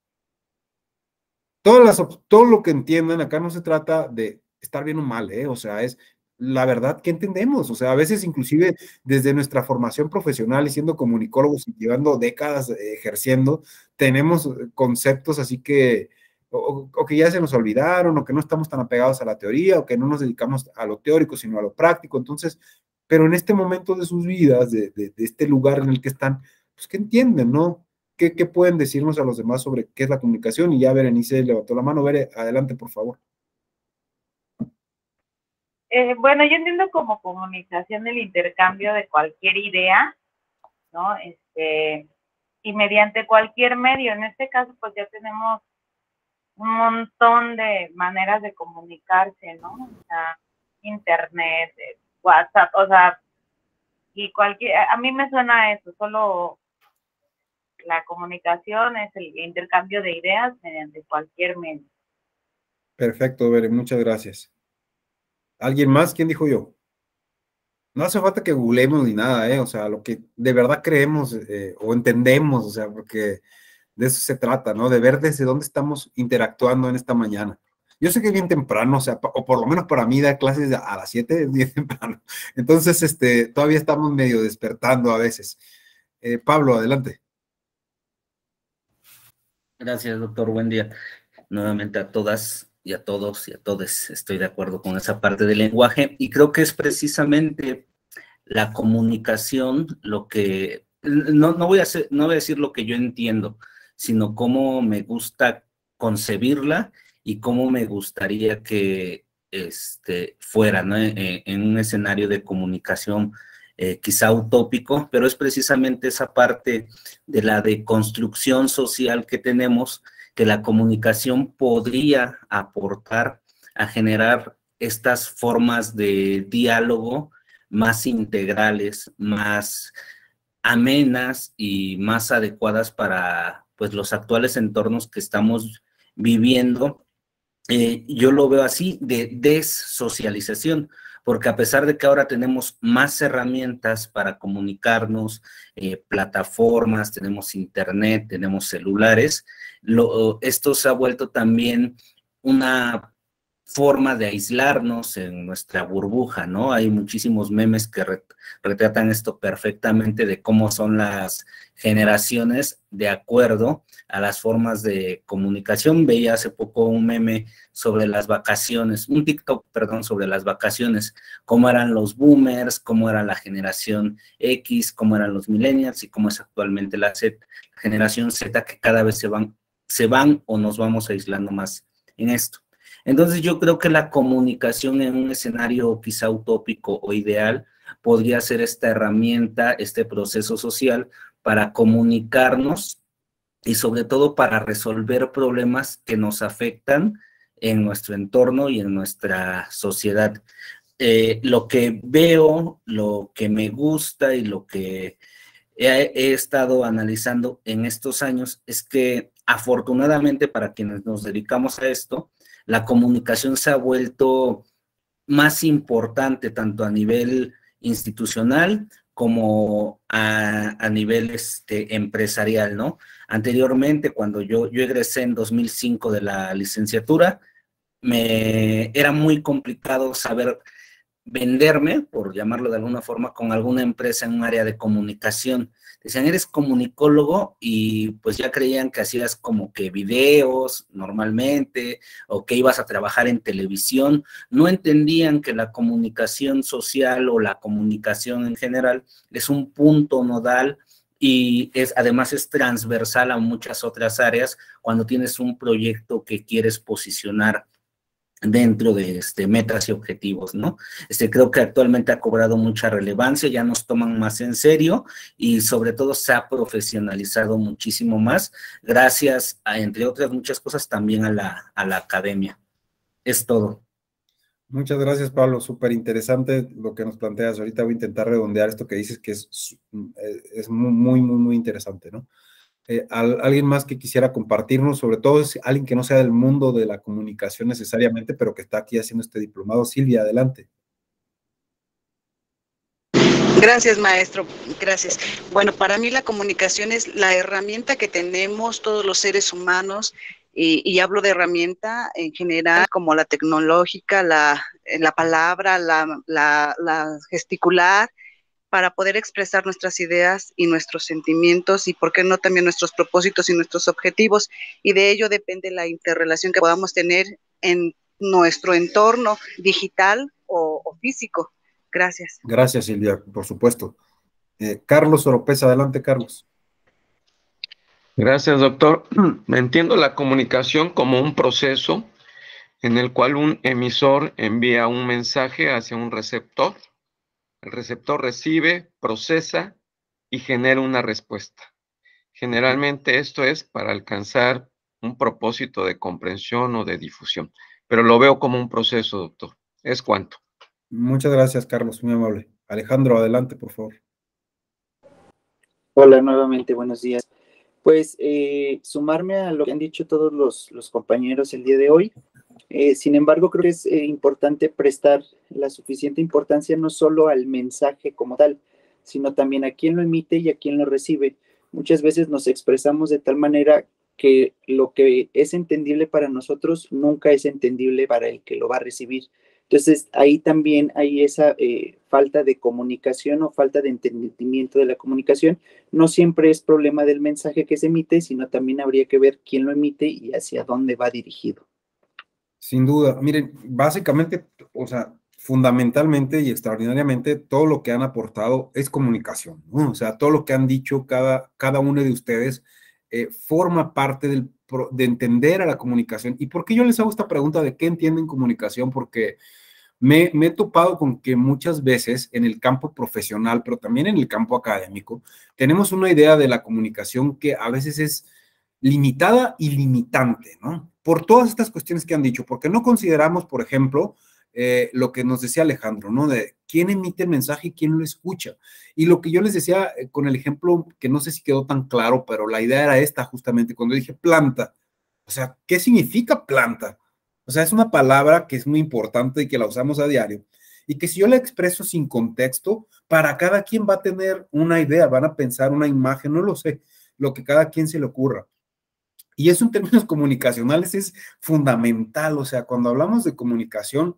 Todo lo que entiendan, acá no se trata de estar bien o mal, o sea, es la verdad que entendemos. O sea, a veces inclusive desde nuestra formación profesional y siendo comunicólogos y llevando décadas ejerciendo, tenemos conceptos así que, o que ya se nos olvidaron, o que no estamos tan apegados a la teoría, o que no nos dedicamos a lo teórico, sino a lo práctico. Entonces, pero en este momento de sus vidas, de este lugar en el que están, pues, ¿qué entienden, no? ¿Qué pueden decirnos a los demás sobre qué es la comunicación? Y ya Berenice levantó la mano. Bere, adelante, por favor. Bueno, yo entiendo como comunicación el intercambio de cualquier idea, ¿no? Y mediante cualquier medio. En este caso, pues ya tenemos un montón de maneras de comunicarse, ¿no? O sea, internet, WhatsApp, o sea, y a mí me suena a eso, solo la comunicación es el intercambio de ideas mediante cualquier medio. Perfecto, Bere, muchas gracias. ¿Alguien más? ¿Quién dijo yo? No hace falta que googleemos ni nada, o sea, lo que de verdad creemos o entendemos, o sea, porque de eso se trata, ¿no? De ver desde dónde estamos interactuando en esta mañana. Yo sé que es bien temprano, o sea, o por lo menos para mí dar clases a las 7 es bien temprano. Entonces, todavía estamos medio despertando a veces. Pablo, adelante. Gracias, doctor. Buen día. Nuevamente a todas y a todos y a todes. Estoy de acuerdo con esa parte del lenguaje y creo que es precisamente la comunicación lo que... No voy a decir lo que yo entiendo, sino cómo me gusta concebirla y cómo me gustaría que fuera, ¿no? En un escenario de comunicación quizá utópico, pero es precisamente esa parte de la deconstrucción social que tenemos, que la comunicación podría aportar a generar estas formas de diálogo más integrales, más amenas y más adecuadas para pues los actuales entornos que estamos viviendo. Yo lo veo así, de dessocialización, porque a pesar de que ahora tenemos más herramientas para comunicarnos, plataformas, tenemos internet, tenemos celulares, esto se ha vuelto también una forma de aislarnos en nuestra burbuja, ¿no? Hay muchísimos memes que retratan esto perfectamente de cómo son las generaciones de acuerdo a las formas de comunicación. Veía hace poco un meme sobre las vacaciones, un TikTok, perdón, sobre las vacaciones, cómo eran los boomers, cómo era la generación X, cómo eran los millennials y cómo es actualmente la generación Z, que cada vez se van o nos vamos aislando más en esto. Entonces yo creo que la comunicación en un escenario quizá utópico o ideal podría ser esta herramienta, este proceso social para comunicarnos y sobre todo para resolver problemas que nos afectan en nuestro entorno y en nuestra sociedad. Lo que veo, lo que me gusta y lo que he estado analizando en estos años es que afortunadamente para quienes nos dedicamos a esto, la comunicación se ha vuelto más importante tanto a nivel institucional como a nivel empresarial, ¿no? Anteriormente, cuando yo egresé en 2005 de la licenciatura, era muy complicado saber venderme, por llamarlo de alguna forma, con alguna empresa en un área de comunicación. Decían, eres comunicólogo, y pues ya creían que hacías como que videos normalmente, o que ibas a trabajar en televisión. No entendían que la comunicación social o la comunicación en general es un punto nodal y además es transversal a muchas otras áreas cuando tienes un proyecto que quieres posicionar dentro de metas y objetivos, ¿no? Creo que actualmente ha cobrado mucha relevancia, ya nos toman más en serio y sobre todo se ha profesionalizado muchísimo más, gracias a, entre otras muchas cosas, también a la academia. Es todo. Muchas gracias, Pablo. Súper interesante lo que nos planteas. Ahorita voy a intentar redondear esto que dices, que es muy interesante, ¿no? Alguien más que quisiera compartirnos, sobre todo es alguien que no sea del mundo de la comunicación necesariamente, pero que está aquí haciendo este diplomado. Silvia, adelante. Gracias, maestro. Gracias. Bueno, para mí la comunicación es la herramienta que tenemos todos los seres humanos, y hablo de herramienta en general, como la tecnológica, la palabra, la gesticular, para poder expresar nuestras ideas y nuestros sentimientos y, por qué no, también nuestros propósitos y nuestros objetivos. Y de ello depende la interrelación que podamos tener en nuestro entorno digital o físico. Gracias. Gracias, Silvia, por supuesto. Carlos Oropesa, adelante, Carlos. Gracias, doctor. Entiendo la comunicación como un proceso en el cual un emisor envía un mensaje hacia un receptor. El receptor recibe, procesa y genera una respuesta. Generalmente esto es para alcanzar un propósito de comprensión o de difusión, pero lo veo como un proceso, doctor. ¿Es cuánto? Muchas gracias, Carlos, muy amable. Alejandro, adelante, por favor. Hola, nuevamente, buenos días. Pues sumarme a lo que han dicho todos los compañeros el día de hoy. Sin embargo, creo que es importante prestar la suficiente importancia no solo al mensaje como tal, sino también a quién lo emite y a quién lo recibe. Muchas veces nos expresamos de tal manera que lo que es entendible para nosotros nunca es entendible para el que lo va a recibir. Entonces, ahí también hay esa falta de comunicación o falta de entendimiento de la comunicación. No siempre es problema del mensaje que se emite, sino también habría que ver quién lo emite y hacia dónde va dirigido. Sin duda. Miren, básicamente, o sea, fundamentalmente y extraordinariamente, todo lo que han aportado es comunicación, ¿no? O sea, todo lo que han dicho cada uno de ustedes forma parte de entender a la comunicación. ¿Y por qué yo les hago esta pregunta de qué entienden comunicación? Porque me he topado con que muchas veces en el campo profesional, pero también en el campo académico, tenemos una idea de la comunicación que a veces es limitada y limitante, ¿no? Por todas estas cuestiones que han dicho, porque no consideramos, por ejemplo, lo que nos decía Alejandro, ¿no? De quién emite el mensaje y quién lo escucha. Y lo que yo les decía con el ejemplo, que no sé si quedó tan claro, pero la idea era esta justamente, cuando dije planta. O sea, ¿qué significa planta? O sea, es una palabra que es muy importante y que la usamos a diario. Y que si yo la expreso sin contexto, para cada quien va a tener una idea, van a pensar una imagen, no lo sé, lo que cada quien se le ocurra. Y eso en términos comunicacionales es fundamental. O sea, cuando hablamos de comunicación,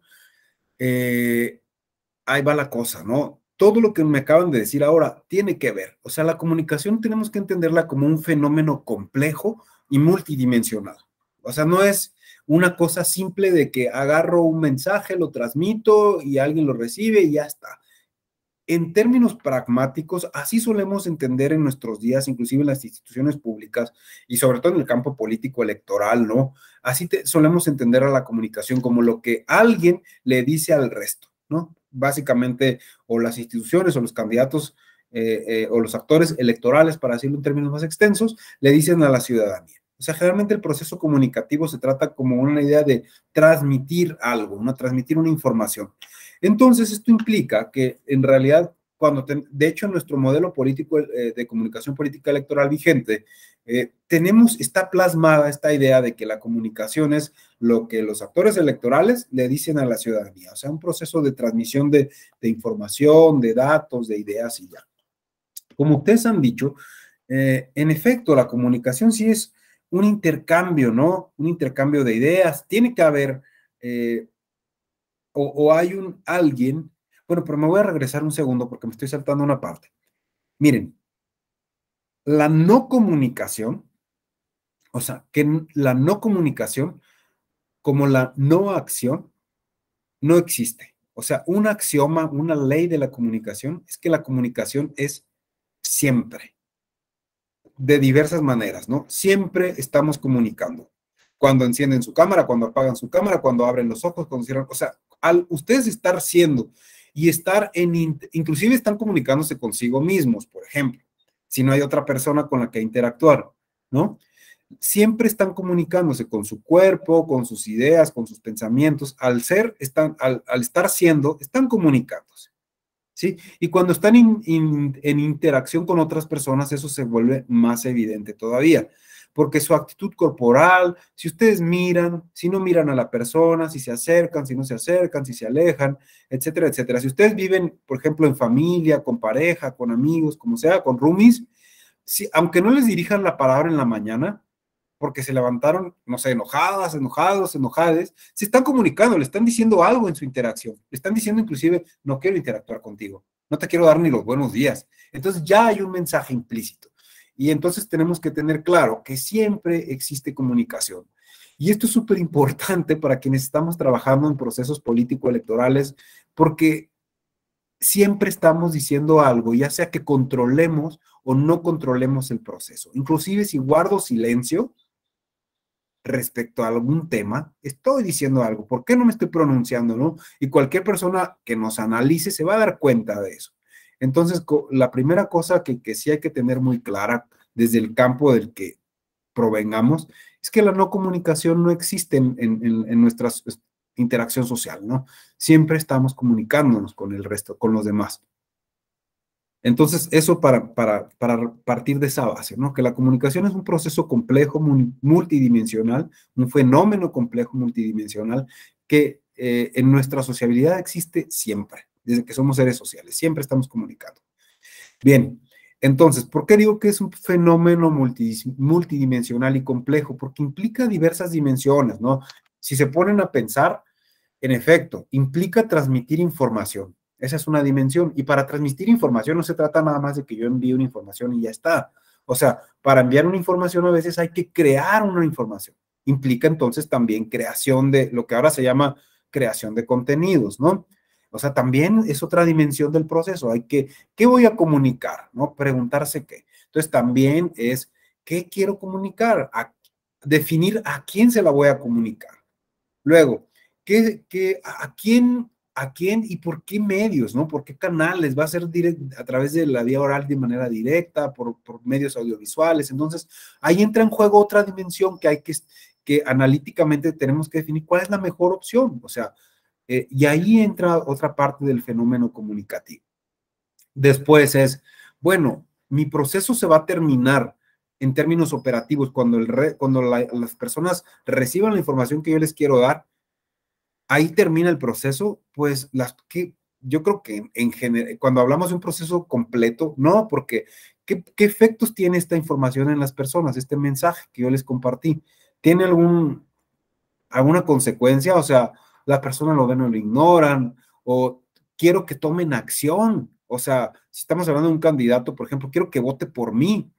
ahí va la cosa, ¿no? Todo lo que me acaban de decir ahora tiene que ver. O sea, la comunicación tenemos que entenderla como un fenómeno complejo y multidimensional. O sea, no es una cosa simple de que agarro un mensaje, lo transmito y alguien lo recibe y ya está. En términos pragmáticos, así solemos entender en nuestros días, inclusive en las instituciones públicas y sobre todo en el campo político electoral, ¿no? Así solemos entender a la comunicación como lo que alguien le dice al resto, ¿no? Básicamente, o las instituciones o los candidatos o los actores electorales, para decirlo en términos más extensos, le dicen a la ciudadanía. O sea, generalmente el proceso comunicativo se trata como una idea de transmitir algo, ¿no? Transmitir una información. Entonces, esto implica que en realidad, de hecho, en nuestro modelo político de comunicación política electoral vigente, está plasmada esta idea de que la comunicación es lo que los actores electorales le dicen a la ciudadanía, o sea, un proceso de transmisión de información, de datos, de ideas y ya. Como ustedes han dicho, en efecto, la comunicación sí es un intercambio, ¿no? Un intercambio de ideas. Tiene que haber, o hay alguien, bueno, pero me voy a regresar un segundo porque me estoy saltando una parte. Miren, la no comunicación, o sea, que la no comunicación como la no acción no existe. O sea, un axioma, una ley de la comunicación es que la comunicación es siempre, de diversas maneras, ¿no? Siempre estamos comunicando. Cuando encienden su cámara, cuando apagan su cámara, cuando abren los ojos, cuando cierran, o sea, al ustedes estar siendo y estar inclusive están comunicándose consigo mismos, por ejemplo, si no hay otra persona con la que interactuar, ¿no? Siempre están comunicándose con su cuerpo, con sus ideas, con sus pensamientos, al estar siendo, están comunicándose, ¿sí? Y cuando están en interacción con otras personas, eso se vuelve más evidente todavía, porque su actitud corporal, si ustedes miran, si no miran a la persona, si se acercan, si no se acercan, si se alejan, etcétera, etcétera. Si ustedes viven, por ejemplo, en familia, con pareja, con amigos, como sea, con roomies, aunque no les dirijan la palabra en la mañana, porque se levantaron, no sé, enojadas, enojados, enojades, se están comunicando, le están diciendo algo en su interacción, le están diciendo inclusive, no quiero interactuar contigo, no te quiero dar ni los buenos días. Entonces ya hay un mensaje implícito. Y entonces tenemos que tener claro que siempre existe comunicación. Y esto es súper importante para quienes estamos trabajando en procesos político-electorales, porque siempre estamos diciendo algo, ya sea que controlemos o no controlemos el proceso. Inclusive si guardo silencio respecto a algún tema, estoy diciendo algo. ¿Por qué no me estoy pronunciando, no? Y cualquier persona que nos analice se va a dar cuenta de eso. Entonces, la primera cosa que sí hay que tener muy clara desde el campo del que provengamos es que la no comunicación no existe en nuestra interacción social, ¿no? Siempre estamos comunicándonos con el resto, con los demás. Entonces, eso para partir de esa base, ¿no? Que la comunicación es un proceso complejo, multidimensional, un fenómeno complejo, multidimensional, que en nuestra sociabilidad existe siempre, desde que somos seres sociales, siempre estamos comunicando. Bien, entonces, ¿por qué digo que es un fenómeno multidimensional y complejo? Porque implica diversas dimensiones, ¿no? Si se ponen a pensar, en efecto, implica transmitir información. Esa es una dimensión. Y para transmitir información no se trata nada más de que yo envíe una información y ya está. O sea, para enviar una información a veces hay que crear una información. Implica entonces también creación de lo que ahora se llama creación de contenidos, ¿no? O sea, también es otra dimensión del proceso. ¿Qué voy a comunicar? ¿No? Preguntarse qué. Entonces también es ¿qué quiero comunicar? Definir a quién se la voy a comunicar. Luego, a quién y por qué medios, ¿no? ¿Por qué canales? ¿Va a ser a través de la vía oral de manera directa, por medios audiovisuales? Entonces, ahí entra en juego otra dimensión que analíticamente tenemos que definir cuál es la mejor opción. O sea, y ahí entra otra parte del fenómeno comunicativo. Después bueno, mi proceso se va a terminar en términos operativos cuando las personas reciban la información que yo les quiero dar. Ahí termina el proceso, pues yo creo que en general, cuando hablamos de un proceso completo, no, porque ¿qué efectos tiene esta información en las personas, este mensaje que yo les compartí? ¿Tiene alguna consecuencia? O sea, la persona lo ven o lo ignoran, o quiero que tomen acción. O sea, si estamos hablando de un candidato, por ejemplo, quiero que vote por mí.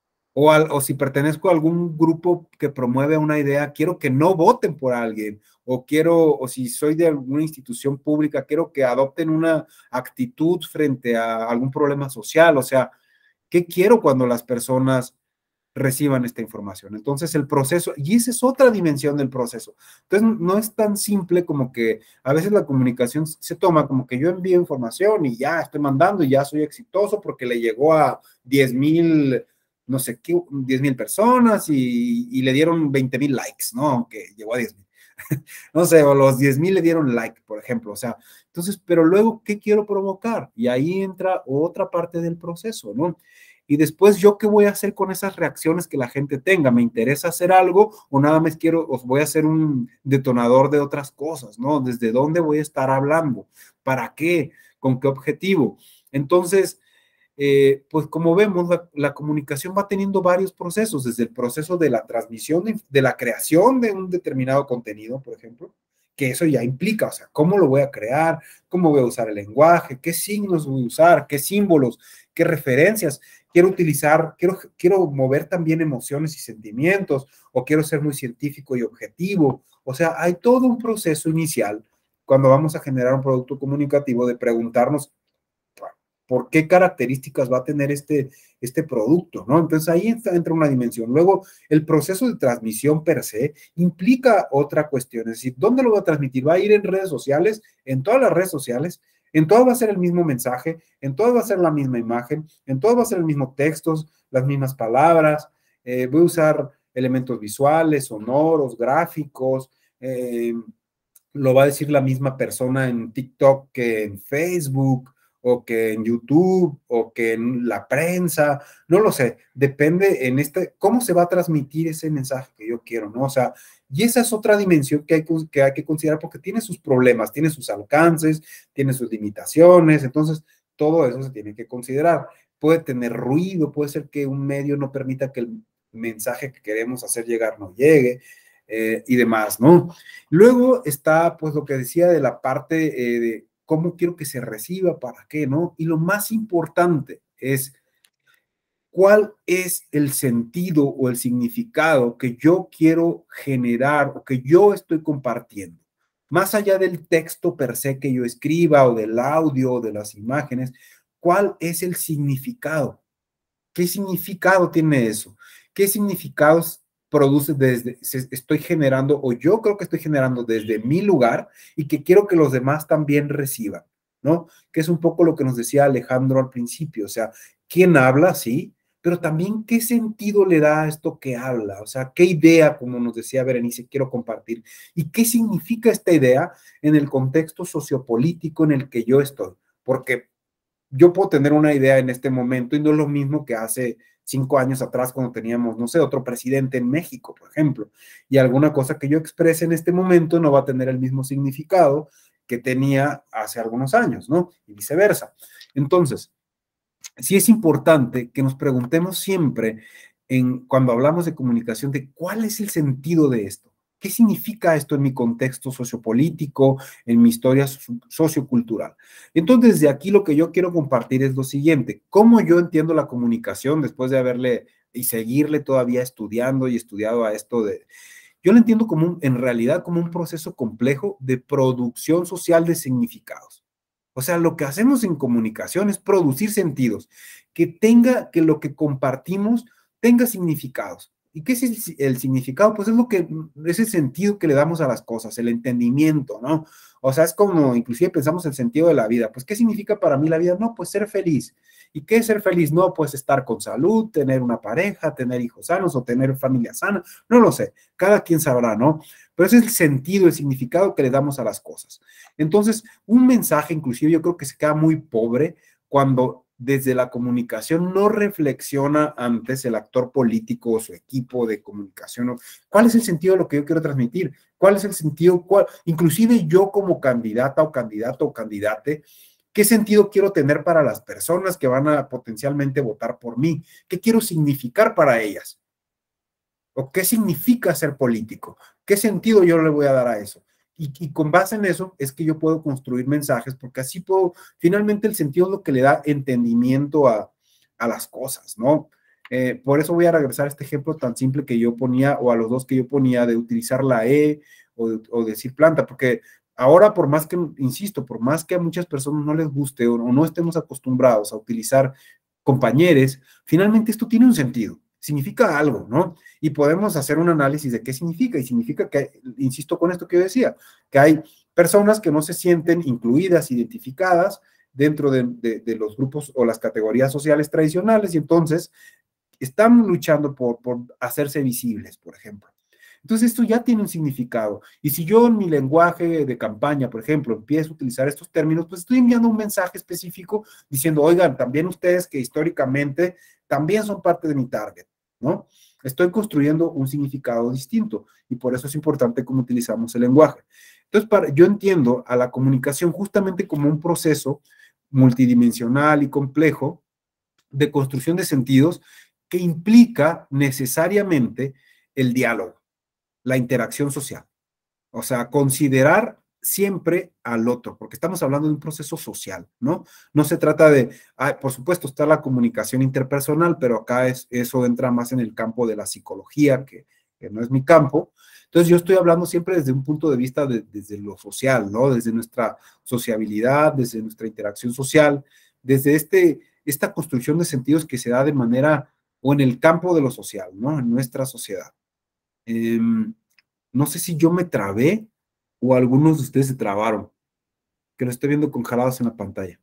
O si pertenezco a algún grupo que promueve una idea, quiero que no voten por alguien, o si soy de alguna institución pública, quiero que adopten una actitud frente a algún problema social. O sea, ¿qué quiero cuando las personas reciban esta información? Entonces el proceso, y esa es otra dimensión del proceso. Entonces no es tan simple como que a veces la comunicación se toma como que yo envío información y ya estoy mandando y ya soy exitoso porque le llegó a 10,000, no sé qué, 10,000 personas y le dieron 20,000 likes, ¿no? Aunque llegó a 10,000. No sé, o los 10,000 le dieron like, por ejemplo. O sea, entonces, pero luego, ¿qué quiero provocar? Y ahí entra otra parte del proceso, ¿no? Y después, ¿yo qué voy a hacer con esas reacciones que la gente tenga? ¿Me interesa hacer algo o nada más os voy a hacer un detonador de otras cosas, ¿no? ¿Desde dónde voy a estar hablando? ¿Para qué? ¿Con qué objetivo? Entonces, pues como vemos, la comunicación va teniendo varios procesos, desde el proceso de la transmisión, de la creación de un determinado contenido, por ejemplo, que eso ya implica, o sea, cómo lo voy a crear, cómo voy a usar el lenguaje, qué signos voy a usar, qué símbolos, qué referencias. Quiero utilizar, quiero mover también emociones y sentimientos, o quiero ser muy científico y objetivo. O sea, hay todo un proceso inicial cuando vamos a generar un producto comunicativo de preguntarnos por qué características va a tener este producto, ¿no? Entonces ahí entra una dimensión. Luego, el proceso de transmisión per se implica otra cuestión, es decir, ¿dónde lo voy a transmitir? ¿Va a ir en redes sociales? ¿En todas las redes sociales? En todas va a ser el mismo mensaje, en todas va a ser la misma imagen, en todas va a ser el mismo textos, las mismas palabras, voy a usar elementos visuales, sonoros, gráficos, lo va a decir la misma persona en TikTok que en Facebook, o que en YouTube, o que en la prensa, no lo sé, depende cómo se va a transmitir ese mensaje que yo quiero, ¿no? O sea, y esa es otra dimensión que hay que considerar porque tiene sus problemas, tiene sus alcances, tiene sus limitaciones, entonces todo eso se tiene que considerar. Puede tener ruido, puede ser que un medio no permita que el mensaje que queremos hacer llegar no llegue, y demás, ¿no? Luego está, pues, lo que decía de la parte de cómo quiero que se reciba, para qué, ¿no? Y lo más importante es cuál es el sentido o el significado que yo quiero generar o que yo estoy compartiendo. Más allá del texto per se que yo escriba o del audio o de las imágenes, ¿cuál es el significado? ¿Qué significado tiene eso? ¿Qué significados produce estoy generando, o yo creo que estoy generando desde mi lugar y que quiero que los demás también reciban, ¿no? Que es un poco lo que nos decía Alejandro al principio, o sea, ¿quién habla? Sí, pero también qué sentido le da a esto que habla, o sea, qué idea, como nos decía Berenice, quiero compartir, y qué significa esta idea en el contexto sociopolítico en el que yo estoy, porque yo puedo tener una idea en este momento y no es lo mismo que hace 5 años atrás cuando teníamos, no sé, otro presidente en México, por ejemplo, y alguna cosa que yo exprese en este momento no va a tener el mismo significado que tenía hace algunos años, ¿no? Y viceversa. Entonces, sí es importante que nos preguntemos siempre cuando hablamos de comunicación de cuál es el sentido de esto. ¿Qué significa esto en mi contexto sociopolítico, en mi historia sociocultural? Entonces, desde aquí lo que yo quiero compartir es lo siguiente. ¿Cómo yo entiendo la comunicación después de haberle y seguirle todavía estudiando y estudiado a esto de... Yo lo entiendo en realidad como un proceso complejo de producción social de significados. O sea, lo que hacemos en comunicación es producir sentidos, que lo que compartimos tenga significados. ¿Y qué es el significado? Pues es el sentido que le damos a las cosas, el entendimiento, ¿no? O sea, es como, inclusive pensamos el sentido de la vida. Pues, ¿qué significa para mí la vida? No, pues ser feliz. ¿Y qué es ser feliz? No, pues estar con salud, tener una pareja, tener hijos sanos o tener familia sana. No lo sé, cada quien sabrá, ¿no? Pero ese es el sentido, el significado que le damos a las cosas. Entonces, un mensaje, inclusive, yo creo que se queda muy pobre cuando desde la comunicación no reflexiona antes el actor político o su equipo de comunicación. ¿Cuál es el sentido de lo que yo quiero transmitir? ¿Cuál es el sentido? Inclusive yo como candidata o candidato o candidate, ¿qué sentido quiero tener para las personas que van a potencialmente votar por mí? ¿Qué quiero significar para ellas? ¿O qué significa ser político? ¿Qué sentido yo le voy a dar a eso? Y con base en eso es que yo puedo construir mensajes, porque así puedo, finalmente el sentido es lo que le da entendimiento a las cosas, ¿no? Por eso voy a regresar a este ejemplo tan simple que yo ponía, o a los dos que yo ponía, de utilizar la E o decir planta, porque ahora por más que, insisto, por más que a muchas personas no les guste o no estemos acostumbrados a utilizar compañeros, finalmente esto tiene un sentido, significa algo, ¿no? Y podemos hacer un análisis de qué significa, y significa que, insisto con esto que yo decía, que hay personas que no se sienten incluidas, identificadas dentro de los grupos o las categorías sociales tradicionales, y entonces están luchando por hacerse visibles, por ejemplo. Entonces esto ya tiene un significado. Y si yo en mi lenguaje de campaña, por ejemplo, empiezo a utilizar estos términos, pues estoy enviando un mensaje específico diciendo, oigan, también ustedes que históricamente también son parte de mi target, ¿no? Estoy construyendo un significado distinto y por eso es importante cómo utilizamos el lenguaje. Entonces, yo entiendo a la comunicación justamente como un proceso multidimensional y complejo de construcción de sentidos que implica necesariamente el diálogo, la interacción social. O sea, considerar siempre al otro, porque estamos hablando de un proceso social, ¿no? No se trata de, por supuesto, está la comunicación interpersonal, pero acá eso entra más en el campo de la psicología, que no es mi campo. Entonces, yo estoy hablando siempre desde un punto de vista desde lo social, ¿no? Desde nuestra sociabilidad, desde nuestra interacción social, desde esta construcción de sentidos que se da de manera, o en el campo de lo social, ¿no? En nuestra sociedad. No sé si yo me trabé o algunos de ustedes se trabaron, que lo estoy viendo congelados en la pantalla.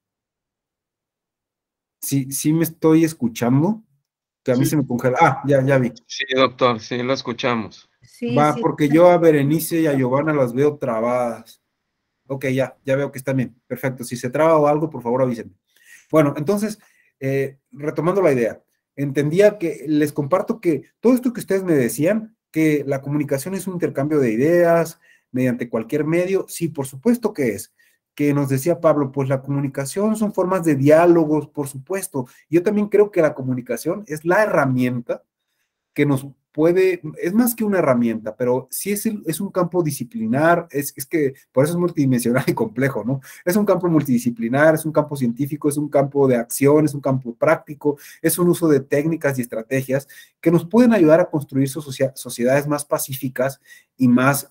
Sí me estoy escuchando, que a mí se me congela. Ah, ya vi. Sí, doctor, sí, lo escuchamos. Va, porque yo a Berenice y a Giovanna las veo trabadas. Ok, ya veo que están bien. Perfecto. Si se traba o algo, por favor avísenme. Bueno, entonces, retomando la idea, entendía que les comparto que todo esto que ustedes me decían, que la comunicación es un intercambio de ideas mediante cualquier medio, sí, por supuesto que es. Que nos decía Pablo, pues la comunicación son formas de diálogos, por supuesto. Yo también creo que la comunicación es la herramienta que nos puede, es más que una herramienta, pero sí es un campo disciplinar, es que por eso es multidimensional y complejo, ¿no? Es un campo multidisciplinar, es un campo científico, es un campo de acción, es un campo práctico, es un uso de técnicas y estrategias que nos pueden ayudar a construir sociedades más pacíficas y más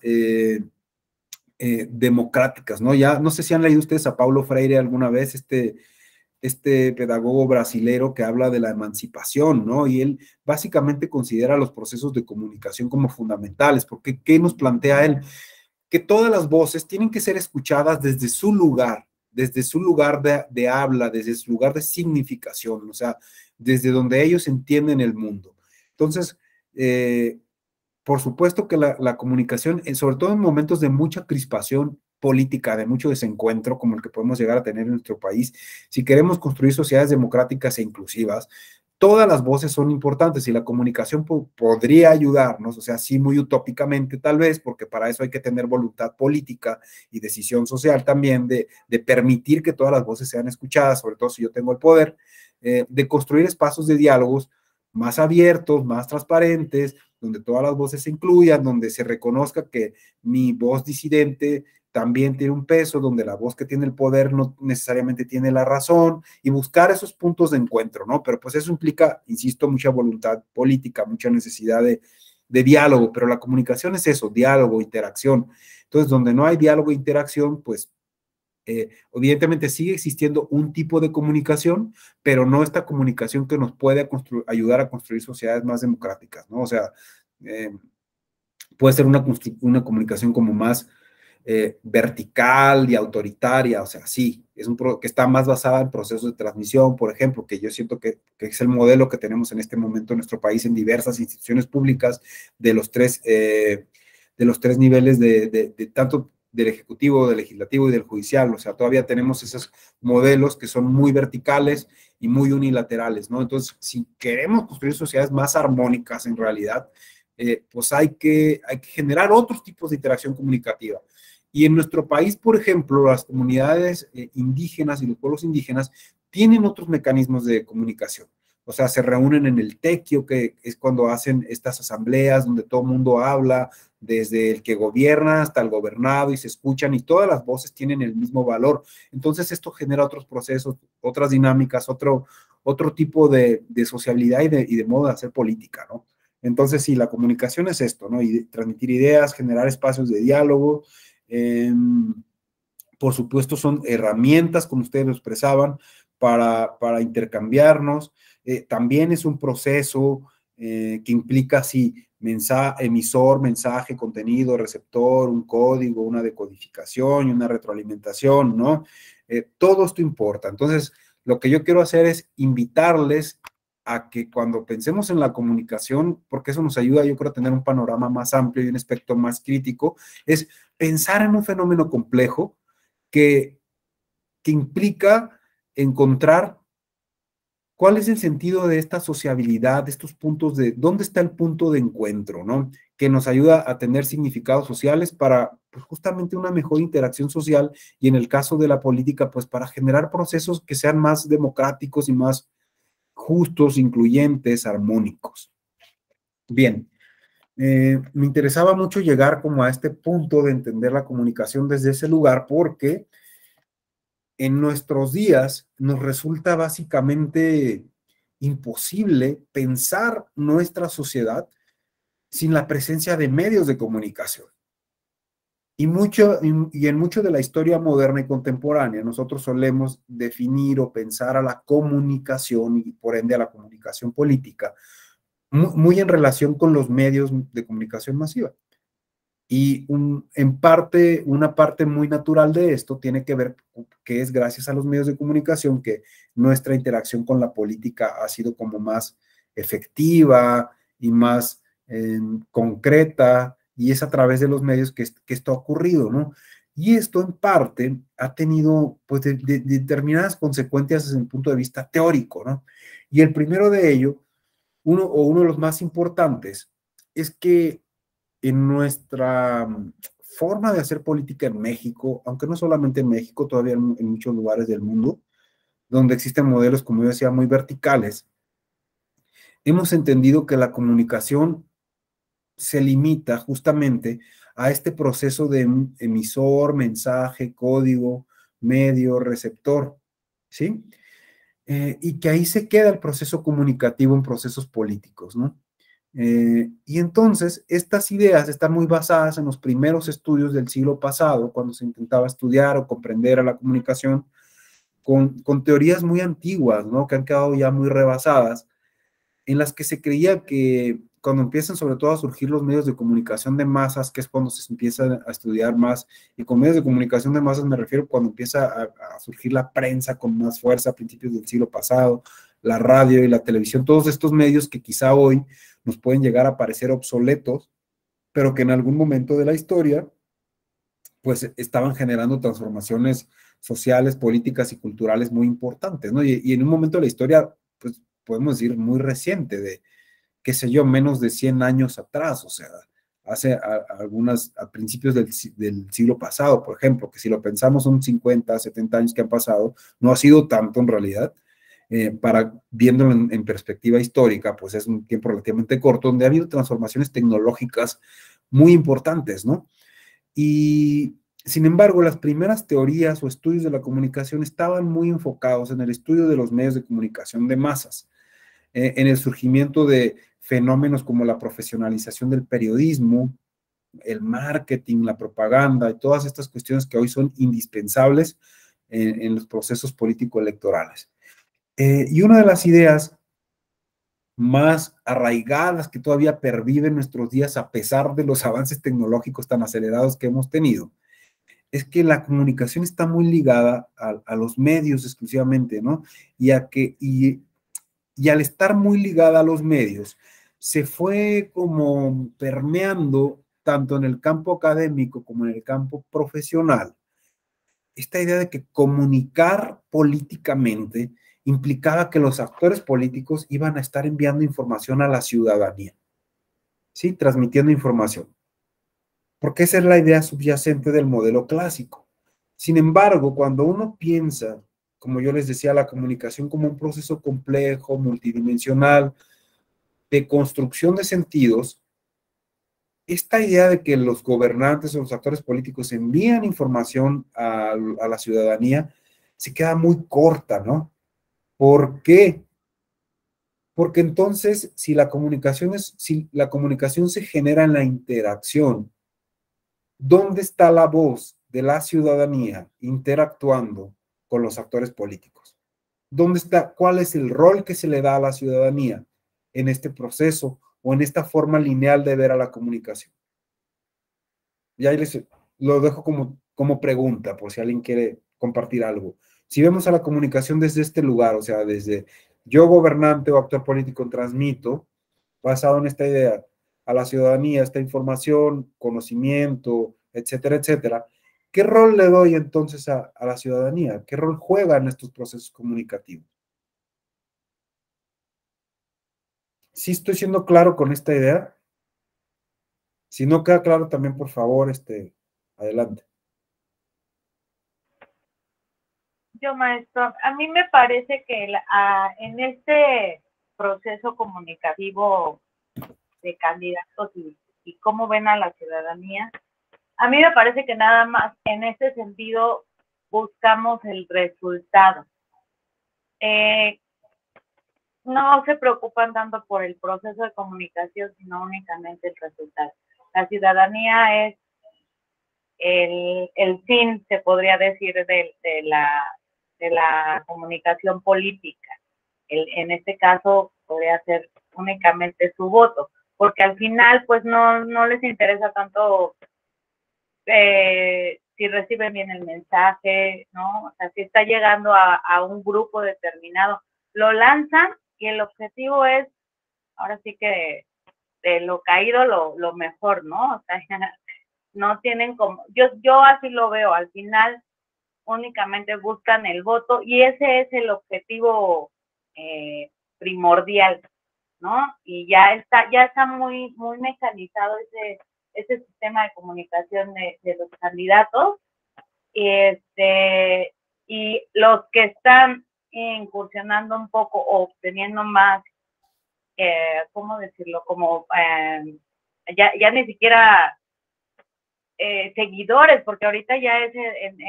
democráticas, ¿no? Ya no sé si han leído ustedes a Paulo Freire alguna vez, este pedagogo brasilero que habla de la emancipación, ¿no? Y él básicamente considera los procesos de comunicación como fundamentales, porque ¿qué nos plantea él? Que todas las voces tienen que ser escuchadas desde su lugar de habla, desde su lugar de significación, o sea, desde donde ellos entienden el mundo. Entonces, por supuesto que la comunicación, sobre todo en momentos de mucha crispación política, de mucho desencuentro, como el que podemos llegar a tener en nuestro país, si queremos construir sociedades democráticas e inclusivas, todas las voces son importantes y la comunicación podría ayudarnos, o sea, sí muy utópicamente tal vez, porque para eso hay que tener voluntad política y decisión social también de permitir que todas las voces sean escuchadas, sobre todo si yo tengo el poder, de construir espacios de diálogos más abiertos, más transparentes, donde todas las voces se incluyan, donde se reconozca que mi voz disidente también tiene un peso, donde la voz que tiene el poder no necesariamente tiene la razón, y buscar esos puntos de encuentro, ¿no? Pero pues eso implica, insisto, mucha voluntad política, mucha necesidad de diálogo, pero la comunicación es eso, diálogo, interacción. Entonces, donde no hay diálogo e interacción, pues evidentemente sigue existiendo un tipo de comunicación, pero no esta comunicación que nos puede ayudar a construir sociedades más democráticas, ¿no? O sea, puede ser una comunicación como más vertical y autoritaria, o sea, sí, que está más basada en procesos de transmisión, por ejemplo, que yo siento que es el modelo que tenemos en este momento en nuestro país en diversas instituciones públicas de los tres niveles tanto del Ejecutivo, del Legislativo y del Judicial. O sea, todavía tenemos esos modelos que son muy verticales y muy unilaterales, ¿no? Entonces, si queremos construir sociedades más armónicas en realidad, pues hay que generar otros tipos de interacción comunicativa. Y en nuestro país, por ejemplo, las comunidades indígenas y los pueblos indígenas tienen otros mecanismos de comunicación. O sea, se reúnen en el tequio, que es cuando hacen estas asambleas donde todo el mundo habla, desde el que gobierna hasta el gobernado, y se escuchan, y todas las voces tienen el mismo valor. Entonces, esto genera otros procesos, otras dinámicas, otro tipo de sociabilidad y de modo de hacer política, ¿no? Entonces, sí, la comunicación es esto, ¿no? Y transmitir ideas, generar espacios de diálogo. Por supuesto, son herramientas, como ustedes lo expresaban, para intercambiarnos. También es un proceso que implica, sí, emisor, mensaje, contenido, receptor, un código, una decodificación y una retroalimentación, ¿no? Todo esto importa. Entonces, lo que yo quiero hacer es invitarles a que cuando pensemos en la comunicación, porque eso nos ayuda, yo creo, a tener un panorama más amplio y un espectro más crítico, es pensar en un fenómeno complejo que implica encontrar cuál es el sentido de esta sociabilidad, de estos puntos dónde está el punto de encuentro, ¿no? Que nos ayuda a tener significados sociales para, pues, justamente una mejor interacción social, y en el caso de la política, pues, para generar procesos que sean más democráticos y más justos, incluyentes, armónicos. Bien, me interesaba mucho llegar como a este punto de entender la comunicación desde ese lugar, porque en nuestros días nos resulta básicamente imposible pensar nuestra sociedad sin la presencia de medios de comunicación. Y en mucho de la historia moderna y contemporánea, nosotros solemos definir o pensar a la comunicación, y por ende a la comunicación política, muy en relación con los medios de comunicación masiva. Y una parte muy natural de esto tiene que ver que es gracias a los medios de comunicación que nuestra interacción con la política ha sido como más efectiva y más concreta, y es a través de los medios que esto ha ocurrido, ¿no? Y esto en parte ha tenido, pues, determinadas consecuencias desde el punto de vista teórico, ¿no? Y el primero de ello, uno de los más importantes, es que en nuestra forma de hacer política en México, aunque no solamente en México, todavía en muchos lugares del mundo, donde existen modelos, como yo decía, muy verticales, hemos entendido que la comunicación se limita justamente a este proceso de emisor, mensaje, código, medio, receptor, ¿sí? Y que ahí se queda el proceso comunicativo en procesos políticos, ¿no? Y entonces, estas ideas están muy basadas en los primeros estudios del siglo pasado, cuando se intentaba estudiar o comprender a la comunicación con teorías muy antiguas, ¿no? Que han quedado ya muy rebasadas, en las que se creía que cuando empiezan sobre todo a surgir los medios de comunicación de masas, que es cuando se empieza a estudiar más, y con medios de comunicación de masas me refiero cuando empieza a surgir la prensa con más fuerza a principios del siglo pasado, la radio y la televisión, todos estos medios que quizá hoy nos pueden llegar a parecer obsoletos, pero que en algún momento de la historia, pues, estaban generando transformaciones sociales, políticas y culturales muy importantes, ¿no? Y en un momento de la historia, pues, podemos decir muy reciente, de, qué sé yo, menos de 100 años atrás, o sea, a principios del siglo pasado, por ejemplo, que si lo pensamos son 50, 70 años que han pasado, no ha sido tanto en realidad. Viéndolo en perspectiva histórica, pues es un tiempo relativamente corto, donde ha habido transformaciones tecnológicas muy importantes, ¿no? Y sin embargo, las primeras teorías o estudios de la comunicación estaban muy enfocados en el estudio de los medios de comunicación de masas, en el surgimiento de fenómenos como la profesionalización del periodismo, el marketing, la propaganda y todas estas cuestiones que hoy son indispensables en los procesos político-electorales. Y una de las ideas más arraigadas que todavía perviven en nuestros días a pesar de los avances tecnológicos tan acelerados que hemos tenido, es que la comunicación está muy ligada a los medios exclusivamente, ¿no? Y al estar muy ligada a los medios, se fue como permeando tanto en el campo académico como en el campo profesional, esta idea de que comunicar políticamente implicaba que los actores políticos iban a estar enviando información a la ciudadanía, ¿sí? Transmitiendo información. Porque esa es la idea subyacente del modelo clásico. Sin embargo, cuando uno piensa, como yo les decía, la comunicación como un proceso complejo, multidimensional, de construcción de sentidos, esta idea de que los gobernantes o los actores políticos envían información a la ciudadanía se queda muy corta, ¿no? ¿Por qué? Porque entonces, si la comunicación se genera en la interacción, ¿dónde está la voz de la ciudadanía interactuando con los actores políticos? ¿Dónde está? ¿Cuál es el rol que se le da a la ciudadanía en este proceso o en esta forma lineal de ver a la comunicación? Y ahí les lo dejo como pregunta, por si alguien quiere compartir algo. Si vemos a la comunicación desde este lugar, o sea, desde yo gobernante o actor político transmito, basado en esta idea, a la ciudadanía, esta información, conocimiento, etcétera, etcétera, ¿qué rol le doy entonces a la ciudadanía? ¿Qué rol juega en estos procesos comunicativos? ¿Sí estoy siendo claro con esta idea? Si no queda claro también, por favor, adelante. Yo, maestro, a mí me parece que en este proceso comunicativo de candidatos y cómo ven a la ciudadanía, a mí me parece que nada más en ese sentido buscamos el resultado. No se preocupan tanto por el proceso de comunicación, sino únicamente el resultado. La ciudadanía es el fin, se podría decir, de la comunicación política. En este caso podría ser únicamente su voto, porque al final pues no les interesa tanto si reciben bien el mensaje, ¿no? O sea, si está llegando a un grupo determinado, lo lanzan y el objetivo es, ahora sí que de lo caído lo mejor, ¿no? O sea, no tienen como, yo así lo veo, al final únicamente buscan el voto y ese es el objetivo primordial, ¿no? Y ya está muy mecanizado ese sistema de comunicación de los candidatos, y los que están incursionando un poco o obteniendo más, ¿cómo decirlo? Como ya ni siquiera seguidores, porque ahorita ya es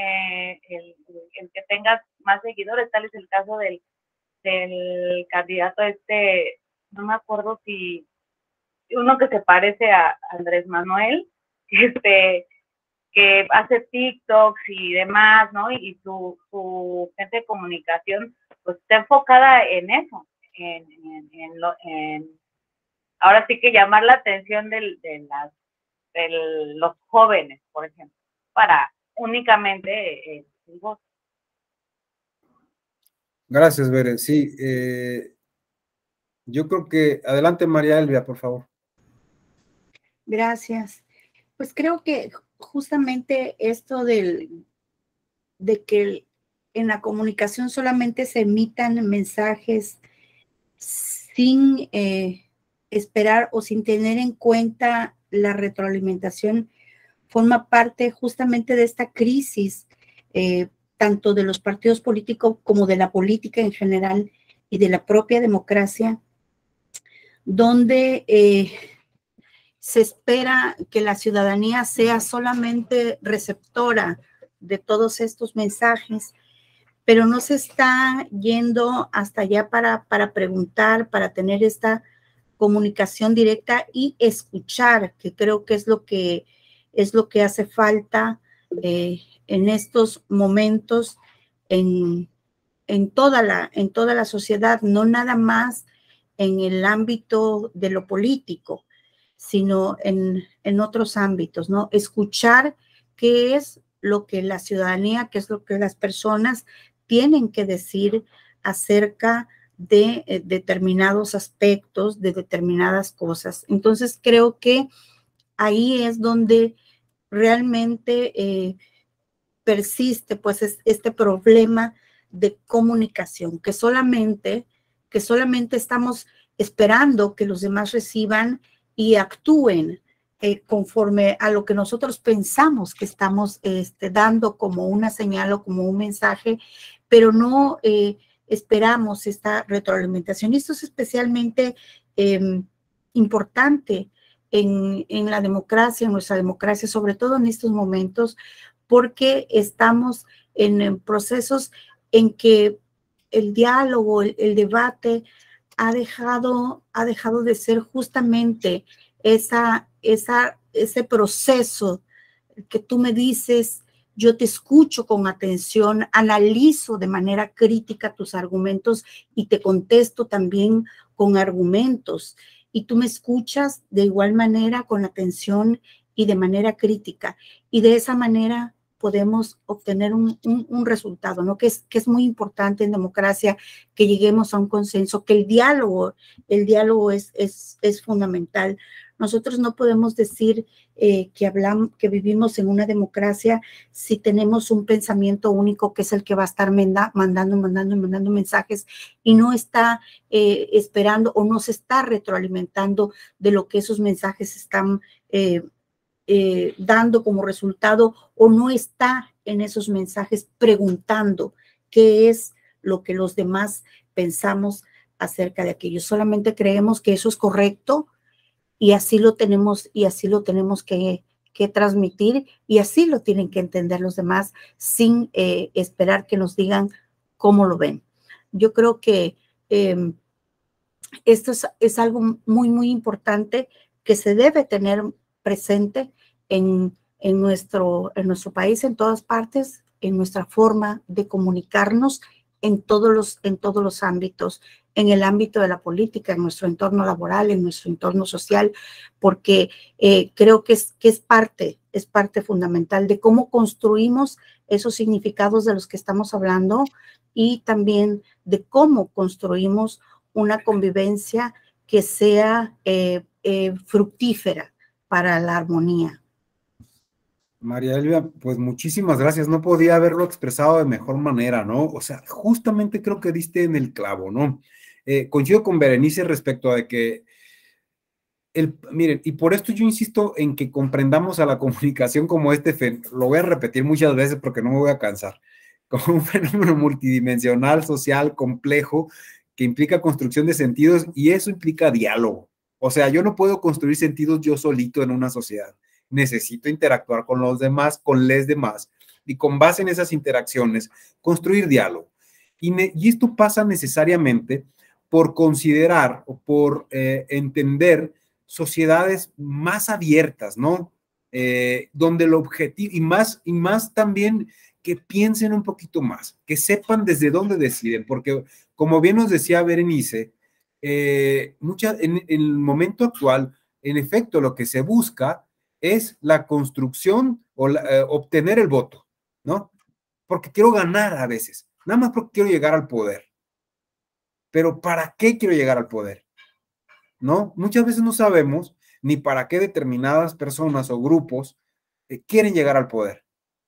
el que tengas más seguidores, tal es el caso del candidato no me acuerdo si uno que se parece a Andrés Manuel, que hace TikToks y demás, ¿no? Y su gente de comunicación pues está enfocada en eso, ahora sí que llamar la atención de los jóvenes, por ejemplo, para únicamente el voto. Gracias, Bere. Sí, yo creo que, adelante María Elvia, por favor. Gracias. Pues creo que justamente esto de que en la comunicación solamente se emitan mensajes sin esperar o sin tener en cuenta la retroalimentación forma parte justamente de esta crisis, tanto de los partidos políticos como de la política en general y de la propia democracia, donde se espera que la ciudadanía sea solamente receptora de todos estos mensajes, pero no se está yendo hasta allá para preguntar, para tener esta comunicación directa y escuchar, que creo que es lo que hace falta en estos momentos en toda la sociedad, no nada más en el ámbito de lo político, sino en otros ámbitos, ¿no? Escuchar qué es lo que la ciudadanía, qué es lo que las personas tienen que decir acerca de determinados aspectos, de determinadas cosas. Entonces, creo que ahí es donde realmente persiste, pues, este problema de comunicación, que solamente estamos esperando que los demás reciban y actúen conforme a lo que nosotros pensamos que estamos dando como una señal o como un mensaje, pero no esperamos esta retroalimentación. Y esto es especialmente importante en la democracia, en nuestra democracia, sobre todo en estos momentos, porque estamos en procesos en que el diálogo, el debate ha dejado de ser justamente ese proceso que tú me dices, yo te escucho con atención, analizo de manera crítica tus argumentos y te contesto también con argumentos. Y tú me escuchas de igual manera con atención y de manera crítica. Y de esa manera podemos obtener un resultado, ¿no? Que es muy importante en democracia que lleguemos a un consenso, que el diálogo es fundamental. Nosotros no podemos decir que vivimos en una democracia si tenemos un pensamiento único que es el que va a estar mandando mensajes y no está esperando o no se está retroalimentando de lo que esos mensajes están dando como resultado, o no está en esos mensajes preguntando qué es lo que los demás pensamos acerca de aquello. Solamente creemos que eso es correcto y así lo tenemos que transmitir y así lo tienen que entender los demás sin esperar que nos digan cómo lo ven. Yo creo que esto es algo muy, muy importante que se debe tener presente en nuestro país, en todas partes, en nuestra forma de comunicarnos en todos los ámbitos, en el ámbito de la política, en nuestro entorno laboral, en nuestro entorno social, porque creo que es parte fundamental de cómo construimos esos significados de los que estamos hablando y también de cómo construimos una convivencia que sea fructífera para la armonía. María Elvia, pues muchísimas gracias. No podía haberlo expresado de mejor manera, ¿no? O sea, justamente creo que diste en el clavo, ¿no? Coincido con Berenice respecto a que, miren, y por esto yo insisto en que comprendamos a la comunicación como lo voy a repetir muchas veces porque no me voy a cansar, como un fenómeno multidimensional, social, complejo, que implica construcción de sentidos y eso implica diálogo. O sea, yo no puedo construir sentidos yo solito en una sociedad. Necesito interactuar con los demás, con les demás, y con base en esas interacciones, construir diálogo. Y esto pasa necesariamente por considerar o por entender sociedades más abiertas, ¿no? Donde el objetivo, y más también que piensen un poquito más, que sepan desde dónde deciden, porque como bien nos decía Berenice, en el momento actual, en efecto, lo que se busca es la construcción o obtener el voto, ¿no? Porque quiero ganar a veces, nada más porque quiero llegar al poder. Pero ¿para qué quiero llegar al poder? ¿No? Muchas veces no sabemos ni para qué determinadas personas o grupos quieren llegar al poder.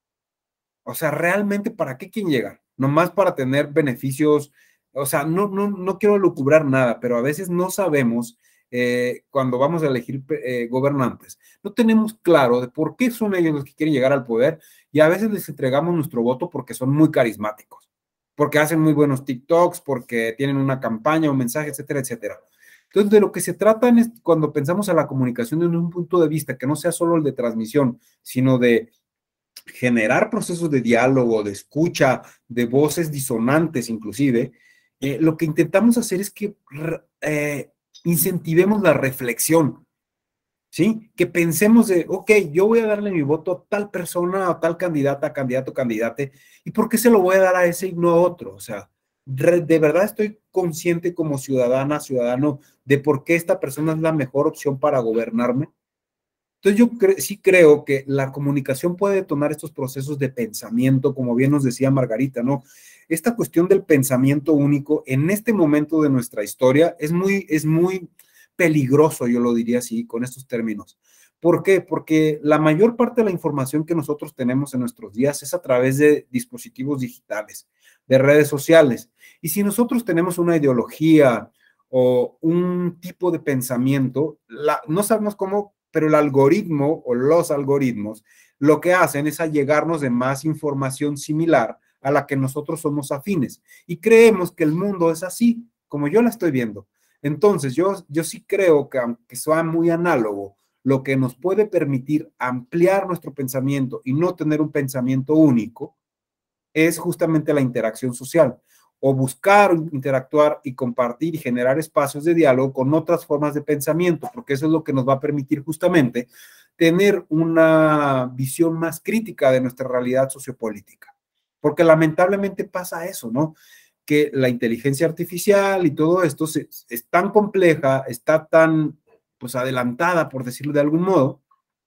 O sea, realmente ¿para qué quieren llegar? Nomás para tener beneficios. O sea, no quiero lucubrar nada, pero a veces no sabemos cuando vamos a elegir gobernantes. No tenemos claro de por qué son ellos los que quieren llegar al poder y a veces les entregamos nuestro voto porque son muy carismáticos, porque hacen muy buenos TikToks, porque tienen una campaña, un mensaje, etcétera, etcétera. Entonces, de lo que se trata es cuando pensamos a la comunicación desde un punto de vista que no sea solo el de transmisión, sino de generar procesos de diálogo, de escucha, de voces disonantes inclusive, lo que intentamos hacer es que incentivemos la reflexión, ¿sí? Que pensemos de, ok, yo voy a darle mi voto a tal persona, a tal candidata, candidato, candidate, ¿y por qué se lo voy a dar a ese y no a otro? O sea, de verdad estoy consciente como ciudadana, ciudadano, de por qué esta persona es la mejor opción para gobernarme. Entonces yo sí creo que la comunicación puede detonar estos procesos de pensamiento, como bien nos decía Margarita, ¿no? Esta cuestión del pensamiento único en este momento de nuestra historia es muy peligroso, yo lo diría así, con estos términos. ¿Por qué? Porque la mayor parte de la información que nosotros tenemos en nuestros días es a través de dispositivos digitales, de redes sociales. Y si nosotros tenemos una ideología o un tipo de pensamiento, no sabemos cómo, pero el algoritmo o los algoritmos lo que hacen es allegarnos de más información similar a la que nosotros somos afines y creemos que el mundo es así, como yo la estoy viendo. Entonces, yo sí creo que aunque sea muy análogo, lo que nos puede permitir ampliar nuestro pensamiento y no tener un pensamiento único es justamente la interacción social o buscar interactuar y compartir y generar espacios de diálogo con otras formas de pensamiento, porque eso es lo que nos va a permitir justamente tener una visión más crítica de nuestra realidad sociopolítica. Porque lamentablemente pasa eso, ¿no? Que la inteligencia artificial y todo esto es tan compleja, está tan pues adelantada, por decirlo de algún modo,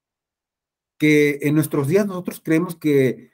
que en nuestros días nosotros creemos que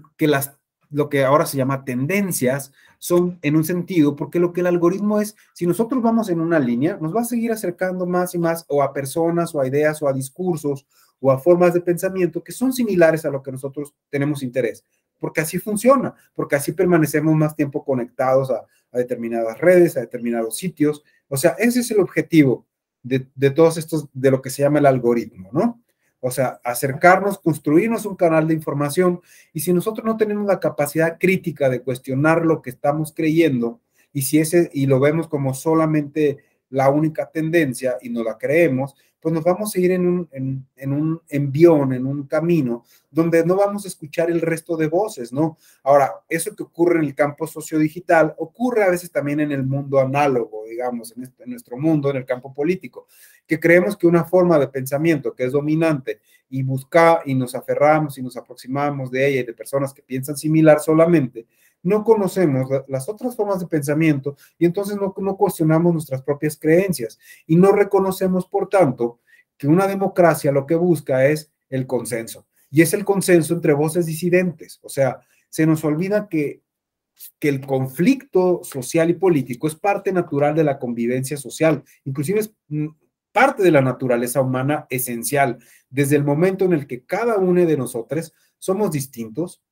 lo que ahora se llama tendencias son en un sentido, porque lo que el algoritmo es, si nosotros vamos en una línea, nos va a seguir acercando más y más o a personas o a ideas o a discursos o a formas de pensamiento que son similares a lo que nosotros tenemos interés, porque así funciona, porque así permanecemos más tiempo conectados a determinadas redes, a determinados sitios. O sea, ese es el objetivo de todos estos, de lo que se llama el algoritmo, ¿no? O sea, acercarnos, construirnos un canal de información, y si nosotros no tenemos la capacidad crítica de cuestionar lo que estamos creyendo, y lo vemos como solamente la única tendencia y no la creemos, pues nos vamos a ir en un envión, en un camino donde no vamos a escuchar el resto de voces, ¿no? Ahora, eso que ocurre en el campo sociodigital ocurre a veces también en el mundo análogo, digamos, en nuestro mundo, en el campo político, que creemos que una forma de pensamiento que es dominante y nos aferramos y nos aproximamos de ella y de personas que piensan similar solamente, no conocemos las otras formas de pensamiento y entonces no cuestionamos nuestras propias creencias y no reconocemos, por tanto, que una democracia lo que busca es el consenso, y es el consenso entre voces disidentes. O sea, se nos olvida que el conflicto social y político es parte natural de la convivencia social, inclusive es parte de la naturaleza humana esencial, desde el momento en el que cada uno de nosotros somos distintos,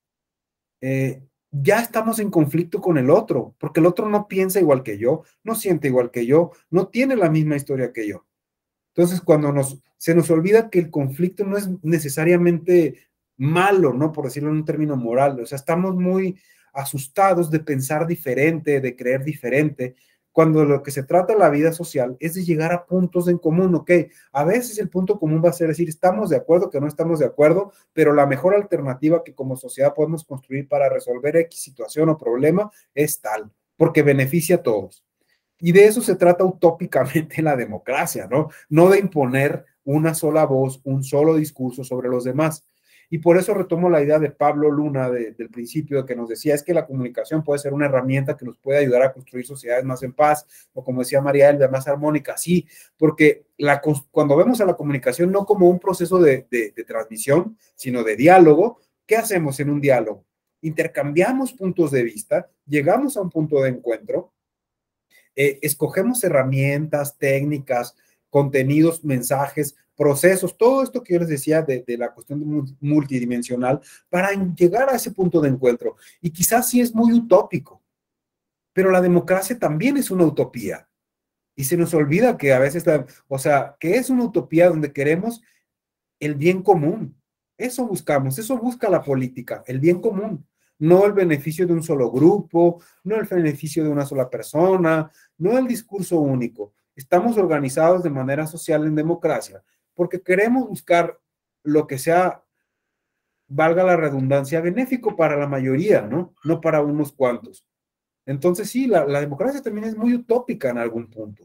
ya estamos en conflicto con el otro, porque el otro no piensa igual que yo, no siente igual que yo, no tiene la misma historia que yo. Entonces, cuando se nos olvida que el conflicto no es necesariamente malo, ¿no? Por decirlo en un término moral, o sea, estamos muy asustados de pensar diferente, de creer diferente, cuando lo que se trata en la vida social es de llegar a puntos en común, ¿ok? A veces el punto común va a ser decir, estamos de acuerdo, que no estamos de acuerdo, pero la mejor alternativa que como sociedad podemos construir para resolver X situación o problema es tal, porque beneficia a todos. Y de eso se trata utópicamente la democracia, ¿no? No de imponer una sola voz, un solo discurso sobre los demás. Y por eso retomo la idea de Pablo Luna del principio, que nos decía, es que la comunicación puede ser una herramienta que nos puede ayudar a construir sociedades más en paz, o como decía María Elvia, más armónicas. Sí, porque cuando vemos a la comunicación no como un proceso de transmisión, sino de diálogo, ¿qué hacemos en un diálogo? Intercambiamos puntos de vista, llegamos a un punto de encuentro, escogemos herramientas, técnicas, contenidos, mensajes, procesos, todo esto que yo les decía de la cuestión multidimensional para llegar a ese punto de encuentro. Y quizás sí es muy utópico, pero la democracia también es una utopía. Y se nos olvida que a veces, que es una utopía donde queremos el bien común. Eso buscamos, eso busca la política, el bien común. No el beneficio de un solo grupo, no el beneficio de una sola persona, no el discurso único. Estamos organizados de manera social en democracia porque queremos buscar lo que sea, valga la redundancia, benéfico para la mayoría, ¿no? No para unos cuantos. Entonces sí, la democracia también es muy utópica en algún punto,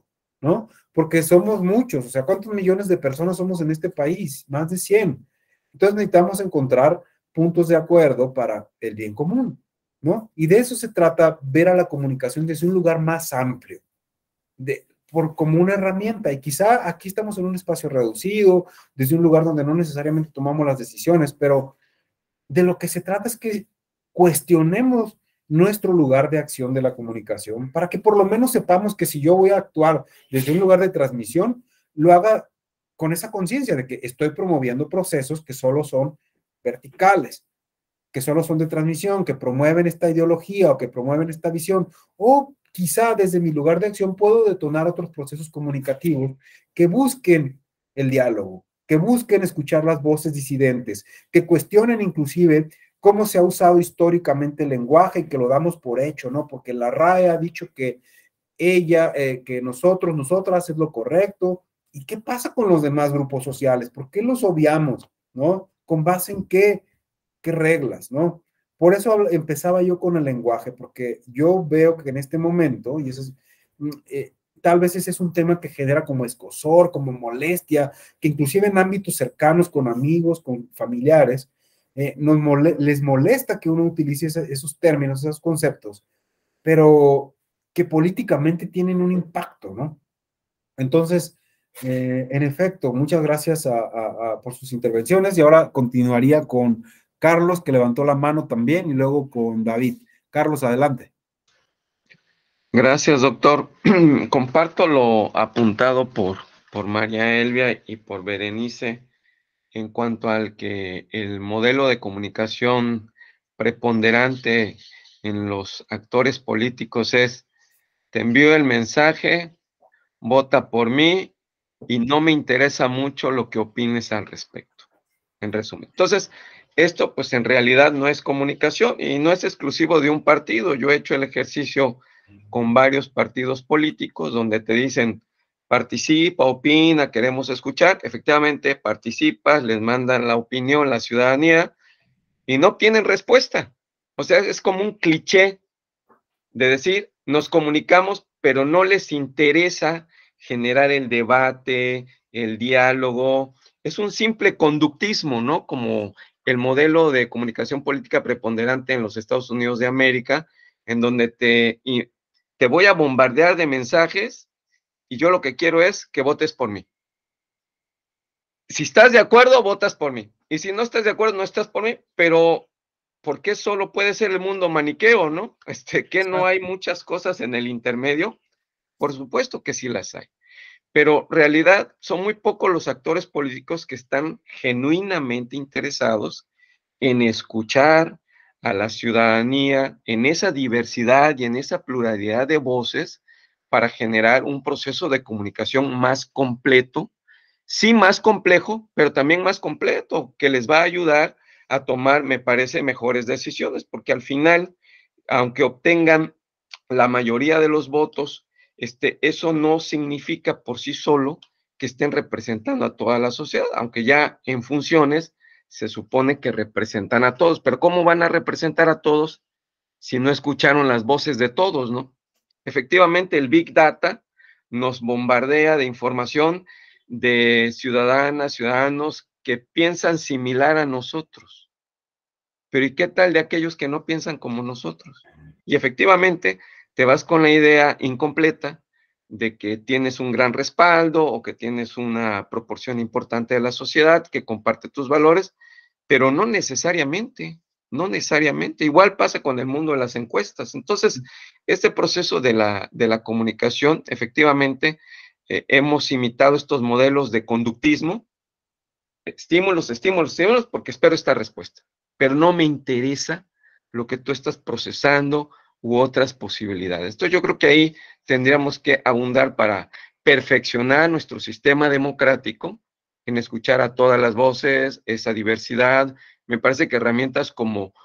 ¿no? Porque somos muchos, o sea, ¿cuántos millones de personas somos en este país? Más de 100. Entonces necesitamos encontrar puntos de acuerdo para el bien común, ¿no? Y de eso se trata, ver a la comunicación desde un lugar más amplio, como una herramienta. Y quizá aquí estamos en un espacio reducido, desde un lugar donde no necesariamente tomamos las decisiones, pero de lo que se trata es que cuestionemos nuestro lugar de acción de la comunicación para que por lo menos sepamos que si yo voy a actuar desde un lugar de transmisión, lo haga con esa conciencia de que estoy promoviendo procesos que solo son verticales, que solo son de transmisión, que promueven esta ideología o que promueven esta visión, o quizá desde mi lugar de acción puedo detonar otros procesos comunicativos que busquen el diálogo, que busquen escuchar las voces disidentes, que cuestionen inclusive cómo se ha usado históricamente el lenguaje y que lo damos por hecho, ¿no? Porque la RAE ha dicho que que nosotros, nosotras es lo correcto. ¿Y qué pasa con los demás grupos sociales? ¿Por qué los obviamos, ¿no? ¿Con base en qué reglas, ¿no? Por eso empezaba yo con el lenguaje, porque yo veo que en este momento, y eso es, tal vez ese es un tema que genera como escozor, como molestia, que inclusive en ámbitos cercanos, con amigos, con familiares, les molesta que uno utilice esos términos, esos conceptos, pero que políticamente tienen un impacto, ¿no? Entonces, en efecto, muchas gracias por sus intervenciones y ahora continuaría con Carlos, que levantó la mano también, y luego con David. Carlos, adelante. Gracias, doctor. Comparto lo apuntado por María Elvia y por Berenice en cuanto al que el modelo de comunicación preponderante en los actores políticos es: te envío el mensaje, vota por mí y no me interesa mucho lo que opines al respecto, en resumen. Entonces, esto pues en realidad no es comunicación y no es exclusivo de un partido. Yo he hecho el ejercicio con varios partidos políticos donde te dicen: participa, opina, queremos escuchar. Efectivamente, participas, les mandan la opinión, la ciudadanía, y no tienen respuesta. O sea, es como un cliché de decir, nos comunicamos, pero no les interesa generar el debate, el diálogo. Es un simple conductismo, ¿no? Como el modelo de comunicación política preponderante en los Estados Unidos de América, en donde te voy a bombardear de mensajes y yo lo que quiero es que votes por mí. Si estás de acuerdo, votas por mí. Y si no estás de acuerdo, no estás por mí, pero ¿por qué solo puede ser el mundo maniqueo, no? Que no hay muchas cosas en el intermedio. Por supuesto que sí las hay, pero en realidad son muy pocos los actores políticos que están genuinamente interesados en escuchar a la ciudadanía, en esa diversidad y en esa pluralidad de voces para generar un proceso de comunicación más completo, sí más complejo, pero también más completo, que les va a ayudar a tomar, me parece, mejores decisiones, porque al final, aunque obtengan la mayoría de los votos, eso no significa por sí solo que estén representando a toda la sociedad, aunque ya en funciones se supone que representan a todos, pero ¿cómo van a representar a todos si no escucharon las voces de todos, no? Efectivamente, el Big Data nos bombardea de información de ciudadanas, ciudadanos que piensan similar a nosotros. Pero ¿y qué tal de aquellos que no piensan como nosotros? Y efectivamente, te vas con la idea incompleta de que tienes un gran respaldo o que tienes una proporción importante de la sociedad que comparte tus valores, pero no necesariamente, no necesariamente. Igual pasa con el mundo de las encuestas. Entonces, este proceso de la comunicación, efectivamente, hemos imitado estos modelos de conductismo, estímulos, estímulos, estímulos, porque espero esta respuesta, pero no me interesa lo que tú estás procesando u otras posibilidades. Entonces yo creo que ahí tendríamos que abundar para perfeccionar nuestro sistema democrático, en escuchar a todas las voces, esa diversidad. Me parece que herramientas como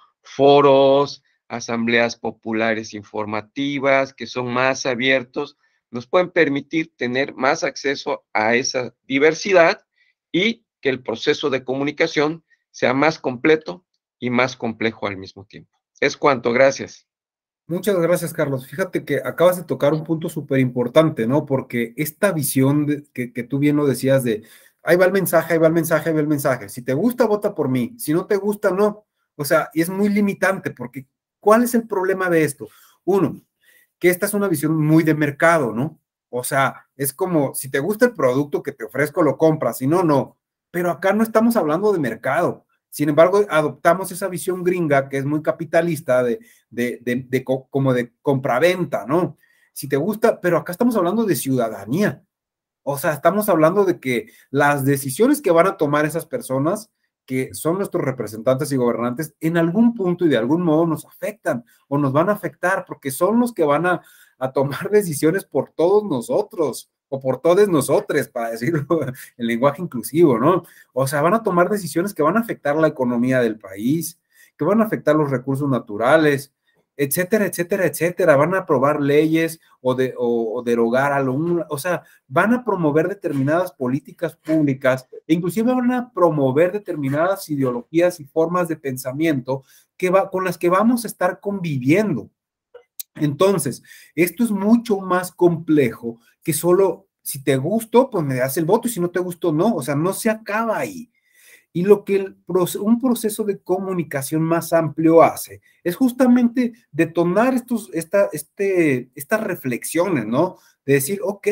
foros, asambleas populares informativas, que son más abiertos, nos pueden permitir tener más acceso a esa diversidad y que el proceso de comunicación sea más completo y más complejo al mismo tiempo. Es cuanto, gracias. Muchas gracias, Carlos. Fíjate que acabas de tocar un punto súper importante, ¿no? Porque esta visión que tú bien lo decías de, ahí va el mensaje, ahí va el mensaje, ahí va el mensaje. Si te gusta, vota por mí. Si no te gusta, no. O sea, y es muy limitante porque ¿cuál es el problema de esto? Uno, que esta es una visión muy de mercado, ¿no? O sea, es como, si te gusta el producto que te ofrezco, lo compras, si no, no. Pero acá no estamos hablando de mercado. Sin embargo, adoptamos esa visión gringa que es muy capitalista como de compraventa, ¿no? Si te gusta, pero acá estamos hablando de ciudadanía. O sea, estamos hablando de que las decisiones que van a tomar esas personas, que son nuestros representantes y gobernantes, en algún punto y de algún modo nos afectan o nos van a afectar porque son los que van a tomar decisiones por todos nosotros o por todos nosotros, para decirlo en lenguaje inclusivo, ¿no? O sea, van a tomar decisiones que van a afectar la economía del país, que van a afectar los recursos naturales, etcétera, etcétera, etcétera. Van a aprobar leyes o derogar algo, o sea, van a promover determinadas políticas públicas e inclusive van a promover determinadas ideologías y formas de pensamiento con las que vamos a estar conviviendo. Entonces, esto es mucho más complejo que solo si te gustó, pues me das el voto y si no te gustó, no. O sea, no se acaba ahí. Y lo que un proceso de comunicación más amplio hace es justamente detonar estas reflexiones, ¿no? De decir, ok,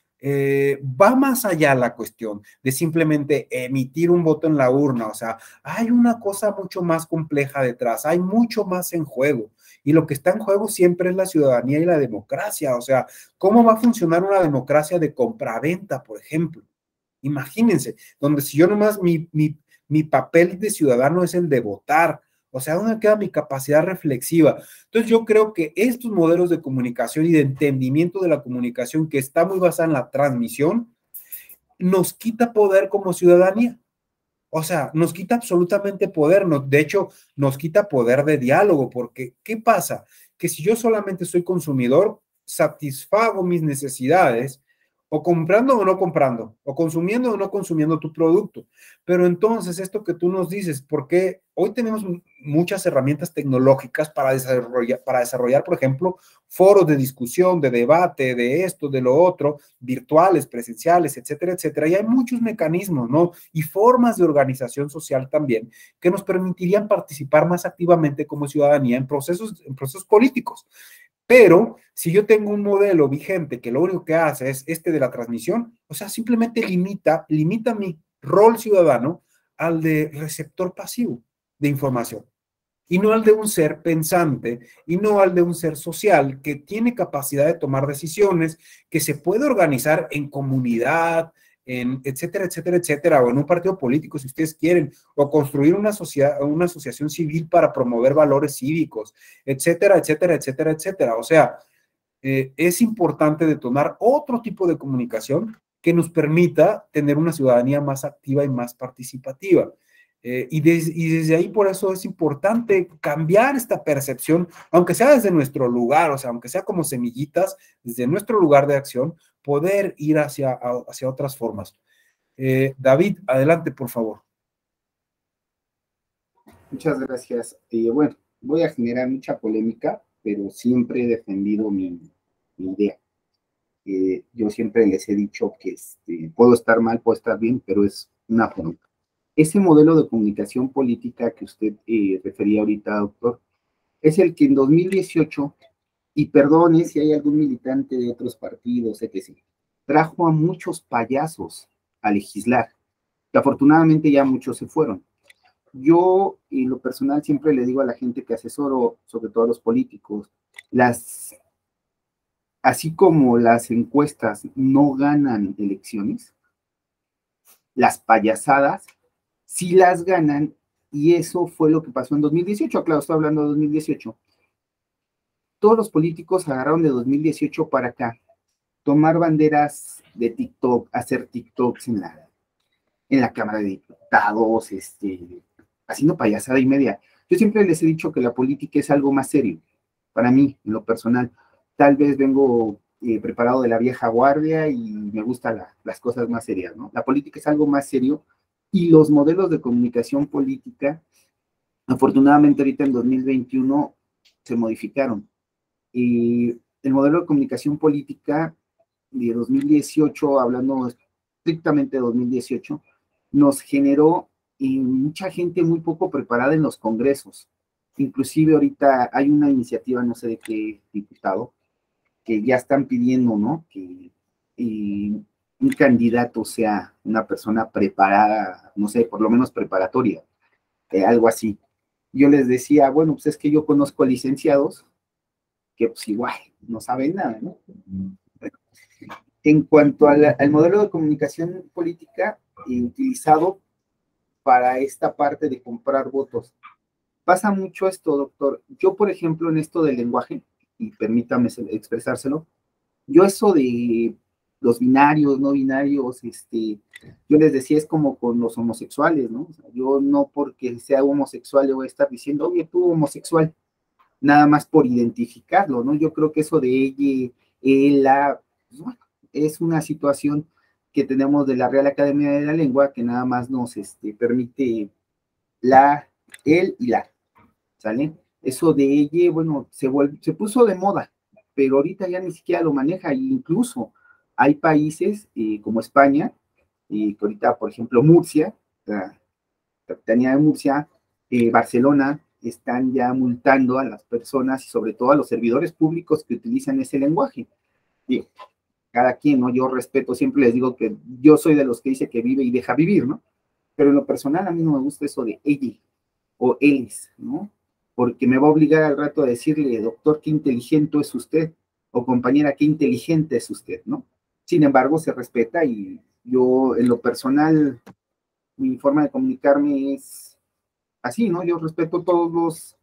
va más allá la cuestión de simplemente emitir un voto en la urna. O sea, hay una cosa mucho más compleja detrás, hay mucho más en juego. Y lo que está en juego siempre es la ciudadanía y la democracia. O sea, ¿cómo va a funcionar una democracia de compraventa, por ejemplo? Imagínense, donde si yo nomás mi papel de ciudadano es el de votar, o sea, ¿dónde queda mi capacidad reflexiva? Entonces yo creo que estos modelos de comunicación y de entendimiento de la comunicación que está muy basada en la transmisión, nos quita poder como ciudadanía. O sea, nos quita absolutamente poder, de hecho, nos quita poder de diálogo, porque ¿qué pasa? Que si yo solamente soy consumidor, satisfago mis necesidades, o comprando o no comprando, o consumiendo o no consumiendo tu producto. Pero entonces, esto que tú nos dices, porque hoy tenemos muchas herramientas tecnológicas para desarrollar, por ejemplo, foros de discusión, de debate, de esto, de lo otro, virtuales, presenciales, etcétera, etcétera. Y hay muchos mecanismos, ¿no? Y formas de organización social también que nos permitirían participar más activamente como ciudadanía en procesos políticos. Pero si yo tengo un modelo vigente que lo único que hace es de la transmisión, o sea, simplemente limita mi rol ciudadano al de receptor pasivo de información y no al de un ser pensante y no al de un ser social que tiene capacidad de tomar decisiones, que se puede organizar en comunidad, en etcétera, etcétera, etcétera, o en un partido político si ustedes quieren, o construir una asociación civil para promover valores cívicos, etcétera, etcétera, etcétera, etcétera. O sea, es importante detonar otro tipo de comunicación que nos permita tener una ciudadanía más activa y más participativa. Y desde ahí por eso es importante cambiar esta percepción, aunque sea desde nuestro lugar, o sea, aunque sea como semillitas, desde nuestro lugar de acción, poder ir hacia otras formas. David, adelante, por favor. Muchas gracias. Bueno, voy a generar mucha polémica, pero siempre he defendido mi idea. Yo siempre les he dicho que puedo estar mal, puedo estar bien, pero es una forma. Ese modelo de comunicación política que usted refería ahorita, doctor, es el que en 2018, y perdone si hay algún militante de otros partidos, etc., trajo a muchos payasos a legislar, que afortunadamente ya muchos se fueron. Yo, en lo personal, siempre le digo a la gente que asesoro, sobre todo a los políticos, así como las encuestas no ganan elecciones, las payasadas sí las ganan, y eso fue lo que pasó en 2018. Claro, estoy hablando de 2018. Todos los políticos agarraron de 2018 para acá, tomar banderas de TikTok, hacer TikToks en la Cámara de Diputados, haciendo payasada y media. Yo siempre les he dicho que la política es algo más serio, para mí, en lo personal. Tal vez vengo preparado de la vieja guardia y me gustan las cosas más serias, ¿no? La política es algo más serio y los modelos de comunicación política, afortunadamente ahorita en 2021, se modificaron. el modelo de comunicación política de 2018, hablando estrictamente de 2018, nos generó mucha gente muy poco preparada en los congresos. Inclusive ahorita hay una iniciativa, no sé de qué diputado, que ya están pidiendo, ¿no? Que un candidato sea una persona preparada, no sé, por lo menos preparatoria, algo así. Yo les decía, bueno, pues es que yo conozco licenciados que pues igual no saben nada, ¿no? En cuanto al modelo de comunicación política utilizado para esta parte de comprar votos, pasa mucho esto, doctor. Yo, por ejemplo, en esto del lenguaje, y permítame expresárselo, yo eso de los binarios, no binarios, yo les decía, es como con los homosexuales, ¿no? O sea, yo no porque sea homosexual le voy a estar diciendo, oye, tú homosexual, nada más por identificarlo, ¿no? Yo creo que eso de ella, la, pues bueno, es una situación que tenemos de la Real Academia de la Lengua que nada más nos permite la, él y la, ¿sale? Eso de ella, bueno, se puso de moda, pero ahorita ya ni siquiera lo maneja, e incluso hay países como España, que ahorita, por ejemplo, Murcia, la capitanía de Murcia, Barcelona, están ya multando a las personas y sobre todo a los servidores públicos que utilizan ese lenguaje. Digo, cada quien, ¿no? Yo respeto, siempre les digo que yo soy de los que dice que vive y deja vivir, ¿no? Pero en lo personal a mí no me gusta eso de ella o éles, ¿no? Porque me va a obligar al rato a decirle, doctor, qué inteligente es usted, o compañera, qué inteligente es usted, ¿no? Sin embargo, se respeta y yo en lo personal, mi forma de comunicarme es así, ¿no? Yo respeto todos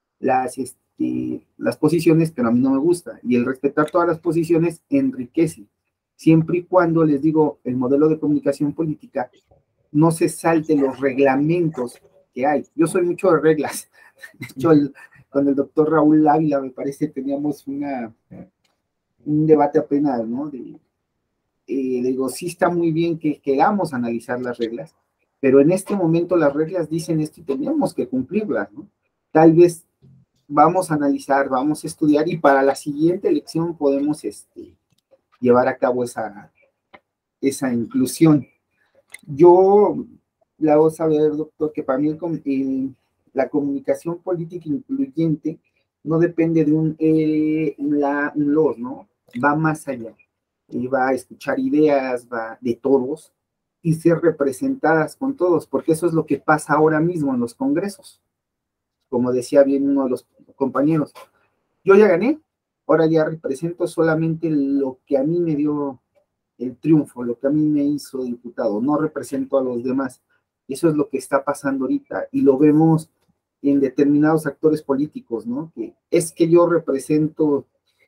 las posiciones, pero a mí no me gusta. Y el respetar todas las posiciones enriquece, siempre y cuando, les digo, el modelo de comunicación política no se salte los reglamentos que hay. Yo soy mucho de reglas. De hecho, con el doctor Raúl Ávila, me parece, teníamos un debate apenas, ¿no? Le digo, sí está muy bien que queramos analizar las reglas, pero en este momento las reglas dicen esto y tenemos que cumplirlas, ¿no? Tal vez vamos a analizar, vamos a estudiar y para la siguiente elección podemos llevar a cabo esa inclusión. Yo le hago saber, doctor, que para mí la comunicación política incluyente no depende de un los, ¿no? Va más allá. Y va a escuchar ideas, va de todos y ser representadas con todos, porque eso es lo que pasa ahora mismo en los congresos. Como decía bien uno de los compañeros, yo ya gané, ahora ya represento solamente lo que a mí me dio el triunfo, lo que a mí me hizo diputado, no represento a los demás. Eso es lo que está pasando ahorita y lo vemos en determinados actores políticos, ¿no? Que es que yo represento,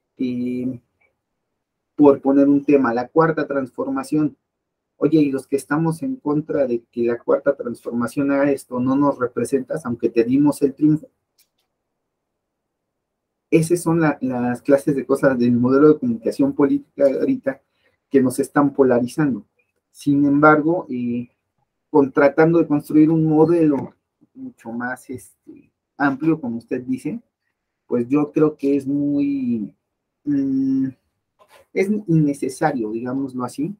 por poner un tema, la cuarta transformación. Oye, y los que estamos en contra de que la cuarta transformación haga esto, no nos representas, aunque te dimos el triunfo. Esas son las clases de cosas del modelo de comunicación política ahorita que nos están polarizando. Sin embargo, tratando de construir un modelo mucho más amplio, como usted dice, pues yo creo que es muy, es innecesario, digámoslo así,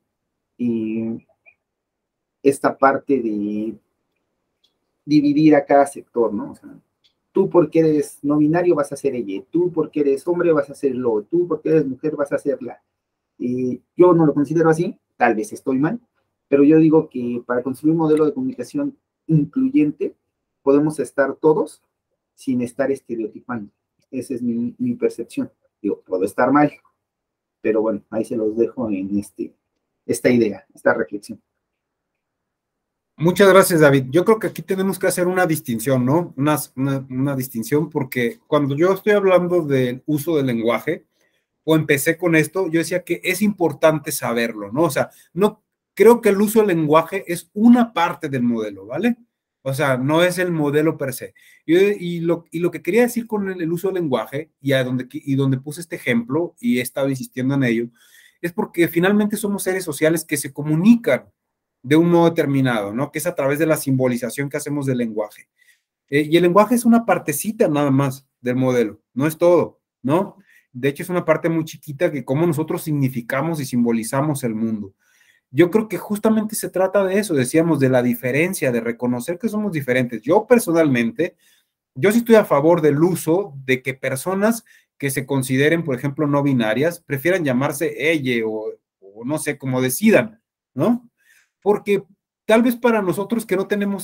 esta parte de dividir a cada sector, ¿no? O sea, tú porque eres no binario vas a ser ella, tú porque eres hombre vas a ser lo, tú porque eres mujer vas a ser la. Yo no lo considero así, tal vez estoy mal, pero yo digo que para construir un modelo de comunicación incluyente podemos estar todos sin estar estereotipando. Esa es mi percepción. Digo, puedo estar mal, pero bueno, ahí se los dejo en esta idea, esta reflexión. Muchas gracias, David. Yo creo que aquí tenemos que hacer una distinción, ¿no? Una distinción, porque cuando yo estoy hablando del uso del lenguaje, o empecé con esto, yo decía que es importante saberlo, ¿no? O sea, no creo que el uso del lenguaje es una parte del modelo, ¿vale? O sea, no es el modelo per se. Y lo que quería decir con el uso del lenguaje, y donde puse este ejemplo, y he estado insistiendo en ello, es porque finalmente somos seres sociales que se comunican de un modo determinado, ¿no? Que es a través de la simbolización que hacemos del lenguaje. Y el lenguaje es una partecita nada más del modelo, no es todo, ¿no? de hecho es una parte muy chiquita que cómo nosotros significamos y simbolizamos el mundo. Yo creo que justamente se trata de eso, decíamos, de la diferencia, de reconocer que somos diferentes. Yo personalmente, yo sí estoy a favor del uso de que personas que se consideren, por ejemplo, no binarias, prefieran llamarse ella o no sé, como decidan, ¿no? Porque tal vez para nosotros que no tenemos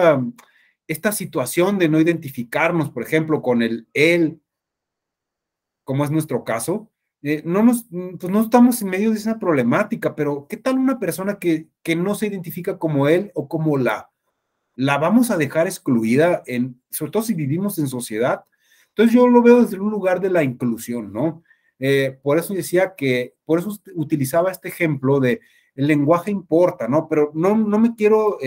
esta situación de no identificarnos, por ejemplo, con el él, como es nuestro caso, pues no estamos en medio de esa problemática, pero ¿qué tal una persona que no se identifica como él o como la vamos a dejar excluida, sobre todo si vivimos en sociedad? Entonces yo lo veo desde un lugar de la inclusión, ¿no? Por eso decía por eso utilizaba este ejemplo de el lenguaje importa, ¿no? Pero no me quiero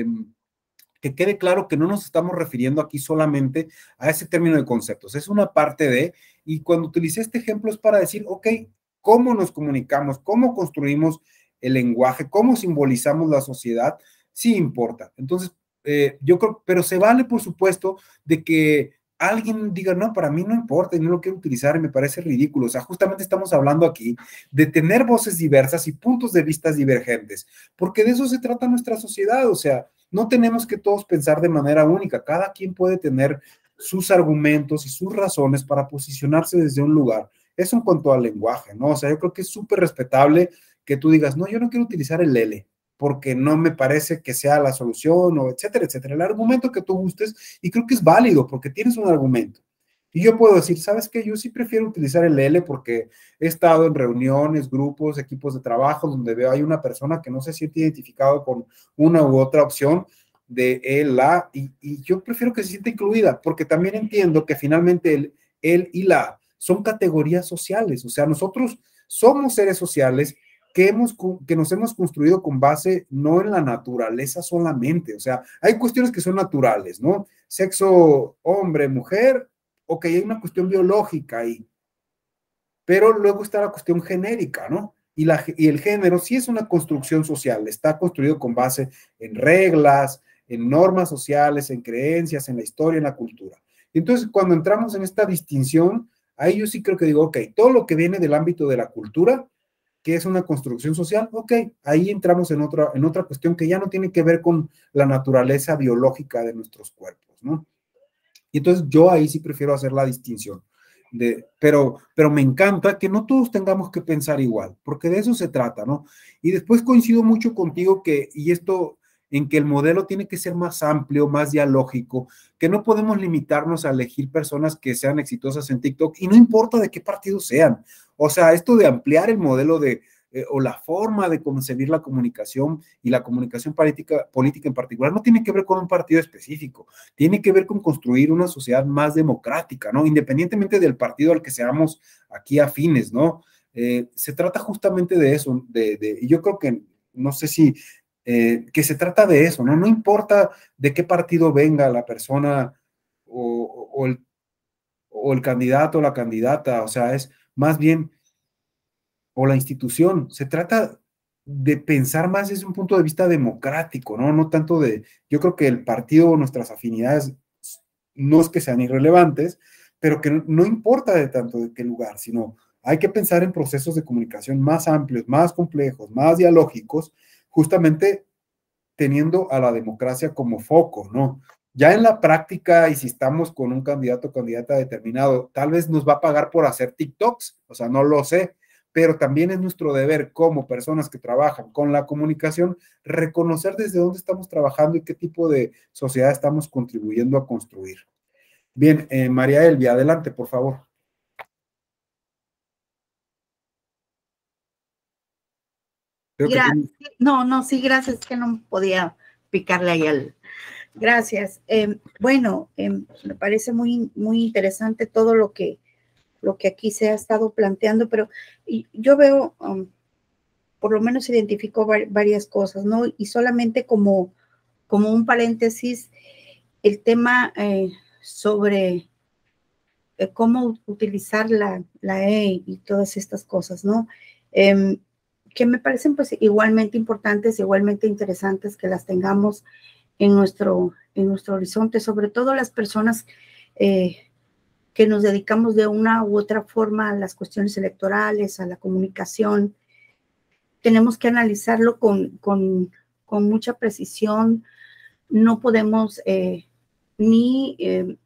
que quede claro que no nos estamos refiriendo aquí solamente a ese término de conceptos, es una parte de, y cuando utilicé este ejemplo es para decir, ok, ¿cómo nos comunicamos? ¿Cómo construimos el lenguaje? ¿Cómo simbolizamos la sociedad? Sí importa. Entonces, yo creo, pero se vale, por supuesto, de que alguien diga, no, para mí no importa y no lo quiero utilizar y me parece ridículo. O sea, justamente estamos hablando aquí de tener voces diversas y puntos de vista divergentes, porque de eso se trata nuestra sociedad. O sea, no tenemos que todos pensar de manera única. Cada quien puede tener sus argumentos y sus razones para posicionarse desde un lugar. Eso en cuanto al lenguaje, ¿no? O sea, yo creo que es súper respetable que tú digas, no, yo no quiero utilizar el L, porque no me parece que sea la solución, o etcétera, etcétera. El argumento que tú gustes, y creo que es válido, porque tienes un argumento. Y yo puedo decir, ¿sabes qué? Yo sí prefiero utilizar el L porque he estado en reuniones, grupos, equipos de trabajo, donde veo hay una persona que no se siente identificado con una u otra opción de él, la, y yo prefiero que se sienta incluida, porque también entiendo que finalmente él y la son categorías sociales. O sea, nosotros somos seres sociales que nos hemos construido con base no en la naturaleza solamente. O sea, hay cuestiones que son naturales, ¿no? Sexo, hombre, mujer, ok, hay una cuestión biológica ahí, pero luego está la cuestión genérica, ¿no? Y el género sí es una construcción social, está construido con base en reglas, en normas sociales, en creencias, en la historia, en la cultura. Entonces, cuando entramos en esta distinción, ahí yo sí creo que digo, ok, todo lo que viene del ámbito de la cultura, que es una construcción social, ok, ahí entramos en otra cuestión que ya no tiene que ver con la naturaleza biológica de nuestros cuerpos, ¿no? Y entonces yo ahí sí prefiero hacer la distinción. Pero me encanta que no todos tengamos que pensar igual, porque de eso se trata, ¿no? Y después coincido mucho contigo en que el modelo tiene que ser más amplio, más dialógico, que no podemos limitarnos a elegir personas que sean exitosas en TikTok y no importa de qué partido sean. O sea, esto de ampliar el modelo o la forma de concebir la comunicación y la comunicación política en particular no tiene que ver con un partido específico, tiene que ver con construir una sociedad más democrática, ¿no? Independientemente del partido al que seamos aquí afines, ¿no? Se trata justamente de eso, y yo creo que, no sé si, que se trata de eso, ¿no? No importa de qué partido venga la persona o el candidato o la candidata, o sea, es más bien o la institución. Se trata de pensar más desde un punto de vista democrático, ¿no? No tanto yo creo que el partido o nuestras afinidades no es que sean irrelevantes, pero que no importa de tanto de qué lugar, sino hay que pensar en procesos de comunicación más amplios, más complejos, más dialógicos, justamente teniendo a la democracia como foco, ¿no? Ya en la práctica, y si estamos con un candidato o candidata determinado, tal vez nos va a pagar por hacer TikToks, o sea, no lo sé, pero también es nuestro deber como personas que trabajan con la comunicación, reconocer desde dónde estamos trabajando y qué tipo de sociedad estamos contribuyendo a construir. Bien, María Elvia, adelante, por favor. Gracias. Sí, gracias, que no podía picarle ahí al... Gracias. Bueno, me parece muy, muy interesante todo lo que aquí se ha estado planteando, pero yo veo, por lo menos identifico varias cosas, ¿no? Y solamente como un paréntesis, el tema sobre cómo utilizar la E y todas estas cosas, ¿no? Que me parecen pues igualmente importantes, igualmente interesantes que las tengamos en nuestro horizonte, sobre todo las personas que nos dedicamos de una u otra forma a las cuestiones electorales, a la comunicación, tenemos que analizarlo con mucha precisión. No podemos ni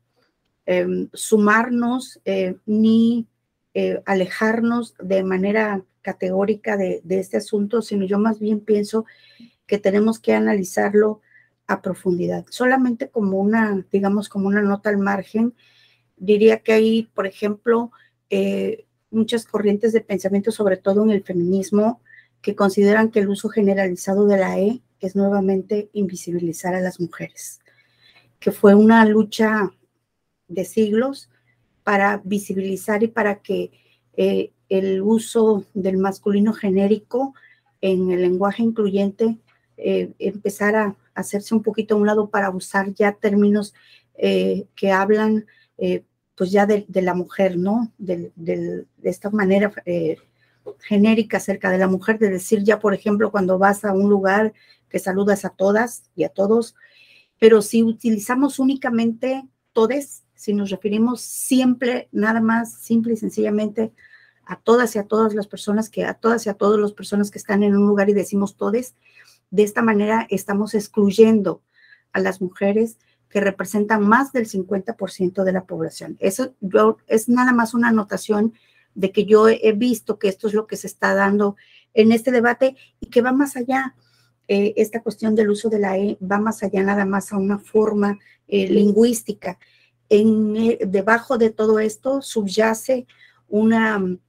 sumarnos ni alejarnos de manera categórica de este asunto, sino yo más bien pienso que tenemos que analizarlo a profundidad. Solamente como una, digamos, como una nota al margen, diría que hay, por ejemplo, muchas corrientes de pensamiento, sobre todo en el feminismo, que consideran que el uso generalizado de la E es nuevamente invisibilizar a las mujeres, que fue una lucha de siglos para visibilizar y para que el uso del masculino genérico en el lenguaje incluyente empezara a hacerse un poquito a un lado para usar ya términos que hablan pues ya de la mujer, ¿no? De esta manera genérica acerca de la mujer, de decir ya, por ejemplo, cuando vas a un lugar que saludas a todas y a todos, pero si utilizamos únicamente todes, si nos referimos siempre, nada más, simple y sencillamente a todas y a todas las personas a todas y a todas las personas que están en un lugar y decimos todes, de esta manera estamos excluyendo a las mujeres que representan más del 50% de la población. Eso es nada más una anotación de que yo he visto que esto es lo que se está dando en este debate y que va más allá. Esta cuestión del uso de la E va más allá nada más a una forma lingüística. Debajo de todo esto subyace un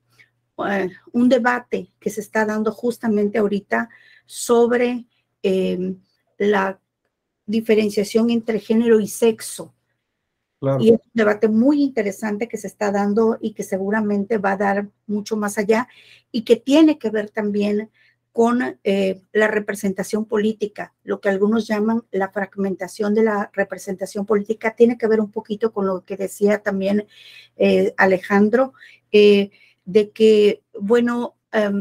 debate que se está dando justamente ahorita sobre la diferenciación entre género y sexo. Claro. Y es un debate muy interesante que se está dando y que seguramente va a dar mucho más allá y que tiene que ver también con la representación política, lo que algunos llaman la fragmentación de la representación política, tiene que ver un poquito con lo que decía también Alejandro, de que, bueno,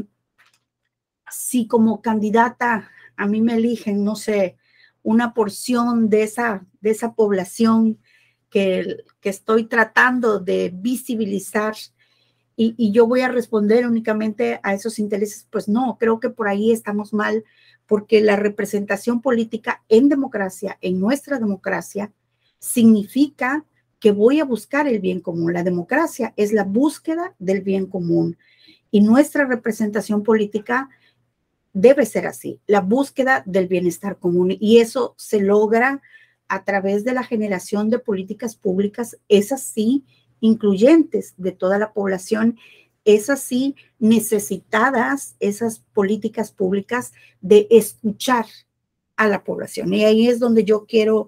si como candidata a mí me eligen, no sé, una porción de esa población que estoy tratando de visibilizar y yo voy a responder únicamente a esos intereses, pues no, creo que por ahí estamos mal, porque la representación política en democracia, en nuestra democracia, significa que voy a buscar el bien común. La democracia es la búsqueda del bien común y nuestra representación política debe ser así, la búsqueda del bienestar común, y eso se logra a través de la generación de políticas públicas, esas sí, incluyentes de toda la población, esas sí, necesitadas, esas políticas públicas de escuchar a la población. Y ahí es donde yo quiero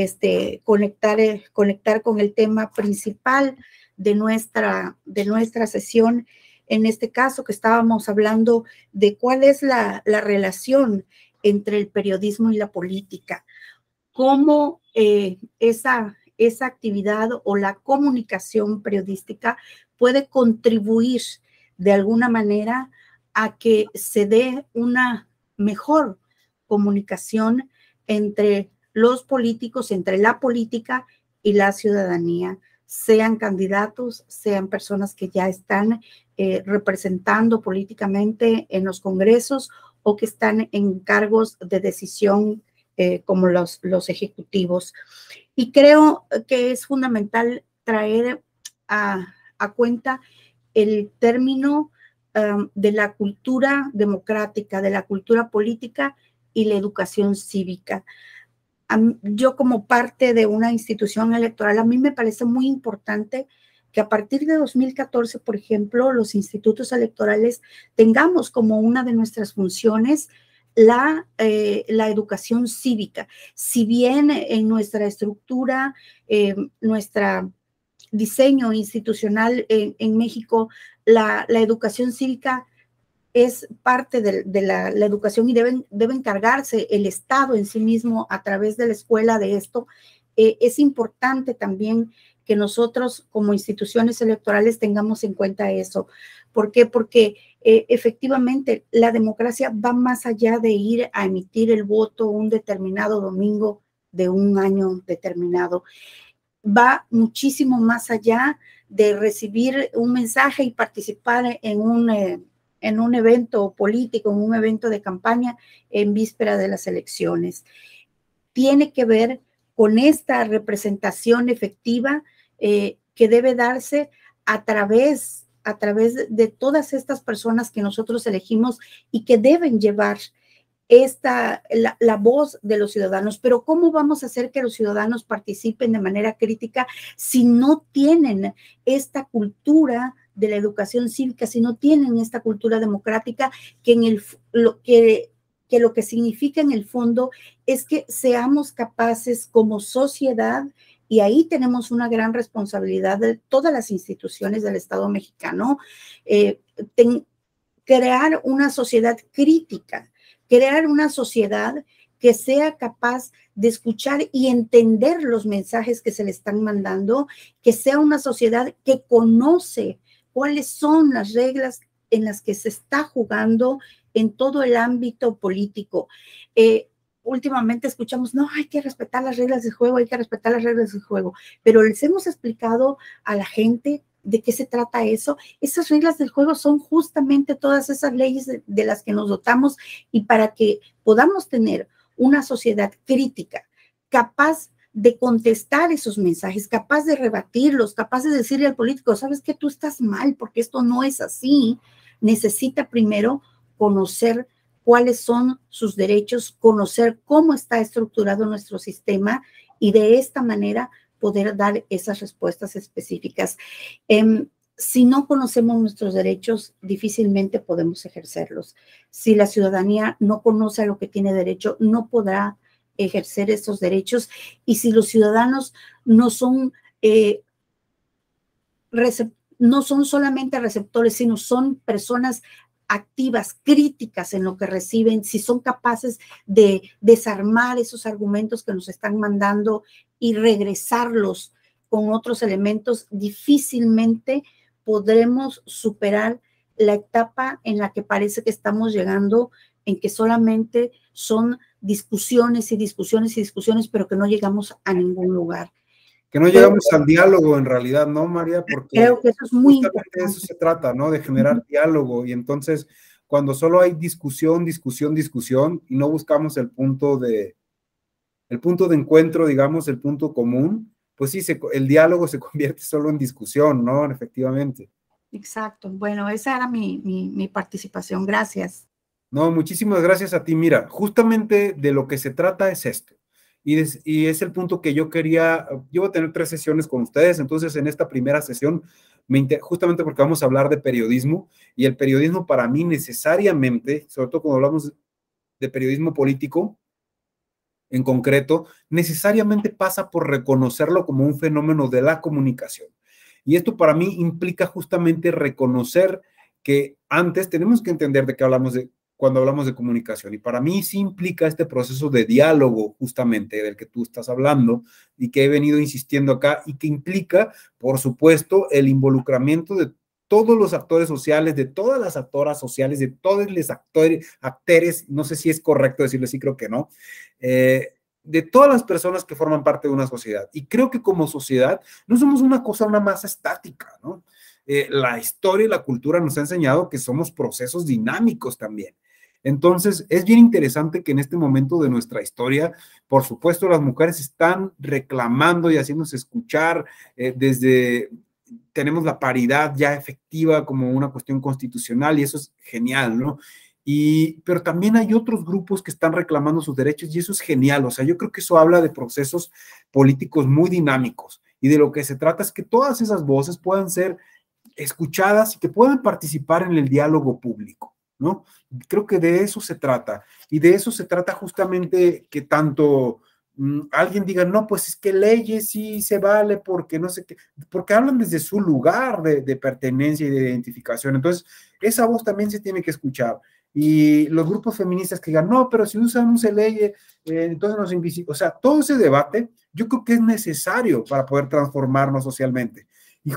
conectar con el tema principal de nuestra sesión, en este caso que estábamos hablando de cuál es la relación entre el periodismo y la política, cómo esa actividad o la comunicación periodística puede contribuir de alguna manera a que se dé una mejor comunicación entre los políticos, entre la política y la ciudadanía, sean candidatos, sean personas que ya están representando políticamente en los congresos o que están en cargos de decisión como los ejecutivos. Y creo que es fundamental traer a cuenta el término de la cultura democrática, de la cultura política y la educación cívica. Yo como parte de una institución electoral, a mí me parece muy importante que a partir de 2014, por ejemplo, los institutos electorales tengamos como una de nuestras funciones la educación cívica. Si bien en nuestra estructura, nuestro diseño institucional en México, la educación cívica es parte de la educación y debe encargarse el Estado en sí mismo a través de la escuela de esto, es importante también que nosotros como instituciones electorales tengamos en cuenta eso. ¿Por qué? Porque efectivamente la democracia va más allá de ir a emitir el voto un determinado domingo de un año determinado. va muchísimo más allá de recibir un mensaje y participar en un evento político, en un evento de campaña en víspera de las elecciones. Tiene que ver con esta representación efectiva que debe darse a través de todas estas personas que nosotros elegimos y que deben llevar la voz de los ciudadanos. Pero ¿cómo vamos a hacer que los ciudadanos participen de manera crítica si no tienen esta cultura de la educación cívica, si no tienen esta cultura democrática que lo que significa en el fondo es que seamos capaces como sociedad, y ahí tenemos una gran responsabilidad de todas las instituciones del Estado mexicano, crear una sociedad crítica, crear una sociedad que sea capaz de escuchar y entender los mensajes que se le están mandando, que sea una sociedad que conoce cuáles son las reglas en las que se está jugando en todo el ámbito político. Últimamente escuchamos, no, hay que respetar las reglas del juego, hay que respetar las reglas del juego, pero les hemos explicado a la gente de qué se trata eso. Esas reglas del juego son justamente todas esas leyes de las que nos dotamos, y para que podamos tener una sociedad crítica, capaz de contestar esos mensajes, capaz de rebatirlos, capaz de decirle al político, sabes que tú estás mal porque esto no es así, necesita primero conocer cuáles son sus derechos, conocer cómo está estructurado nuestro sistema y de esta manera poder dar esas respuestas específicas. Si no conocemos nuestros derechos, difícilmente podemos ejercerlos. Si la ciudadanía no conoce a lo que tiene derecho, no podrá ejercer esos derechos. Y si los ciudadanos no son solamente receptores, sino son personas activas, críticas en lo que reciben, si son capaces de desarmar esos argumentos que nos están mandando y regresarlos con otros elementos, difícilmente podremos superar la etapa en la que parece que estamos llegando, en que solamente son discusiones y discusiones y discusiones, pero que no llegamos a ningún lugar. Que no llegamos al diálogo en realidad, ¿no, María? Porque creo que eso es muy justamente de eso se trata, ¿no? De generar diálogo. Y entonces, cuando solo hay discusión, y no buscamos el punto de encuentro, digamos, el punto común, pues sí, el diálogo se convierte solo en discusión, ¿no? Efectivamente. Exacto. Bueno, esa era mi participación. Gracias. No, muchísimas gracias a ti. Mira, justamente de lo que se trata es esto. Y es el punto que yo voy a tener 3 sesiones con ustedes, entonces en esta primera sesión, justamente porque vamos a hablar de periodismo, y el periodismo para mí necesariamente, sobre todo cuando hablamos de periodismo político, en concreto, necesariamente pasa por reconocerlo como un fenómeno de la comunicación. Y esto para mí implica justamente reconocer que antes tenemos que entender de qué hablamos cuando hablamos de comunicación, y para mí sí implica este proceso de diálogo justamente del que tú estás hablando y que he venido insistiendo acá, y que implica, por supuesto, el involucramiento de todos los actores sociales, de todas las actoras sociales, de todos los actores, no sé si es correcto decirlo así, creo que no, de todas las personas que forman parte de una sociedad. Y creo que como sociedad no somos una masa estática, ¿no? La historia y la cultura nos ha enseñado que somos procesos dinámicos también. Entonces, es bien interesante que en este momento de nuestra historia, por supuesto, las mujeres están reclamando y haciéndose escuchar tenemos la paridad ya efectiva como una cuestión constitucional, y eso es genial, ¿no? Pero también hay otros grupos que están reclamando sus derechos, y eso es genial. O sea, yo creo que eso habla de procesos políticos muy dinámicos, y de lo que se trata es que todas esas voces puedan ser escuchadas y que puedan participar en el diálogo público, ¿no? Creo que de eso se trata, y de eso se trata justamente que tanto alguien diga, no, pues es que leyes sí se vale porque no sé qué, porque hablan desde su lugar de pertenencia y de identificación. Entonces, esa voz también se tiene que escuchar. Y los grupos feministas que digan, no, pero si no se leye, entonces nos invisibiliza. O sea, todo ese debate yo creo que es necesario para poder transformarnos socialmente.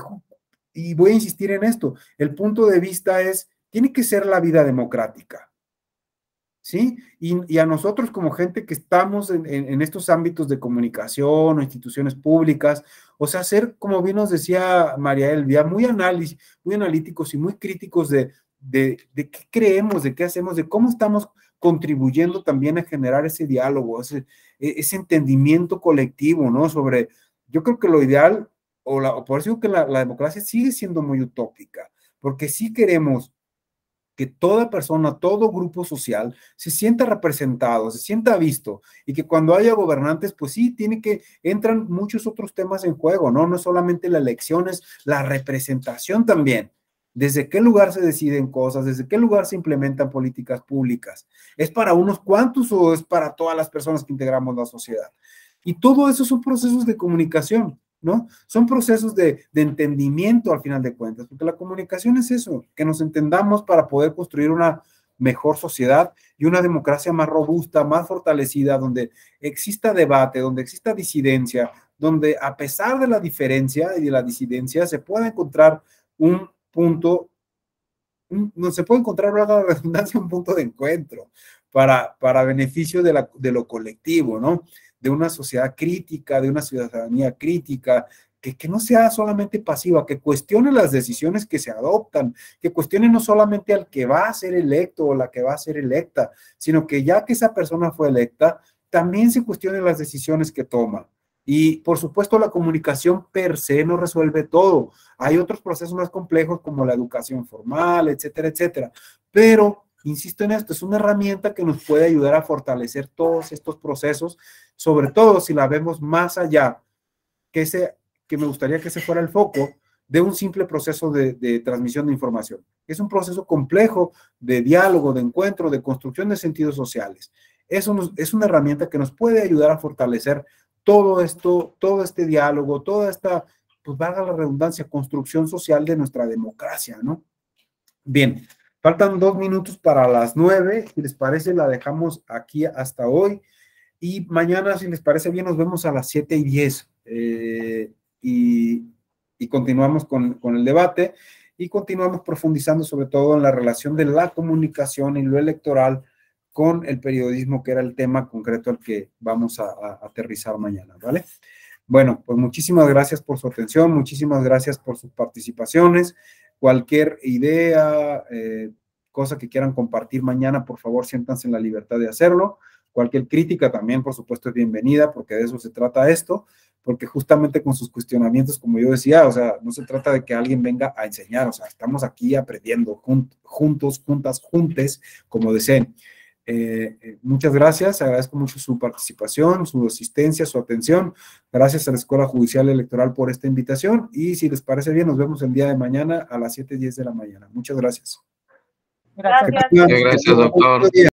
Y voy a insistir en esto, el punto de vista tiene que ser la vida democrática. ¿sí? Y a nosotros como gente que estamos en estos ámbitos de comunicación o instituciones públicas, o sea, ser, como bien nos decía María Elvia, muy analíticos y muy críticos de qué creemos, de qué hacemos, de cómo estamos contribuyendo también a generar ese diálogo, ese entendimiento colectivo, ¿no? Sobre, yo creo que lo ideal, o por eso digo que la democracia sigue siendo muy utópica, porque sí queremos que toda persona, todo grupo social se sienta representado, se sienta visto, y que cuando haya gobernantes, pues sí, entran muchos otros temas en juego, ¿no? No solamente la elección, es la representación también. ¿Desde qué lugar se deciden cosas? ¿Desde qué lugar se implementan políticas públicas? ¿Es para unos cuantos o es para todas las personas que integramos la sociedad? Y todo eso son procesos de comunicación, ¿no? Son procesos de entendimiento al final de cuentas, porque la comunicación es eso, que nos entendamos para poder construir una mejor sociedad y una democracia más robusta, más fortalecida, donde exista debate, donde exista disidencia, donde a pesar de la diferencia y de la disidencia se pueda encontrar un punto, no se puede encontrar una redundancia, un punto de encuentro para beneficio de lo colectivo, ¿no? De una sociedad crítica, de una ciudadanía crítica, que no sea solamente pasiva, que cuestione las decisiones que se adoptan, que cuestione no solamente al que va a ser electo o la que va a ser electa, sino que ya que esa persona fue electa, también se cuestione las decisiones que toma. Y por supuesto la comunicación per se no resuelve todo. Hay otros procesos más complejos como la educación formal, etcétera, etcétera. Pero, insisto en esto, es una herramienta que nos puede ayudar a fortalecer todos estos procesos, sobre todo si la vemos más allá, que me gustaría que ese fuera el foco de un simple proceso de transmisión de información. Es un proceso complejo de diálogo, de encuentro, de construcción de sentidos sociales. Es una herramienta que nos puede ayudar a fortalecer todo esto, todo este diálogo, toda esta, pues valga la redundancia, construcción social de nuestra democracia, ¿no? Bien, faltan 2 minutos para las 9, si les parece la dejamos aquí hasta hoy, y mañana, si les parece bien, nos vemos a las 7:10, y continuamos con el debate, y continuamos profundizando sobre todo en la relación de la comunicación y lo electoral con el periodismo, que era el tema concreto al que vamos a aterrizar mañana, ¿vale? Bueno, pues muchísimas gracias por su atención, muchísimas gracias por sus participaciones. Cualquier idea, cosa que quieran compartir mañana, por favor, siéntanse en la libertad de hacerlo. Cualquier crítica también, por supuesto, es bienvenida, porque de eso se trata esto, porque justamente con sus cuestionamientos, como yo decía, o sea, no se trata de que alguien venga a enseñar, o sea, estamos aquí aprendiendo juntos, juntas, juntes, como deseen. Muchas gracias, agradezco mucho su participación, su asistencia, su atención. Gracias a la Escuela Judicial Electoral por esta invitación, y si les parece bien, nos vemos el día de mañana a las 7:10 de la mañana. Muchas gracias. Gracias. Gracias, doctor.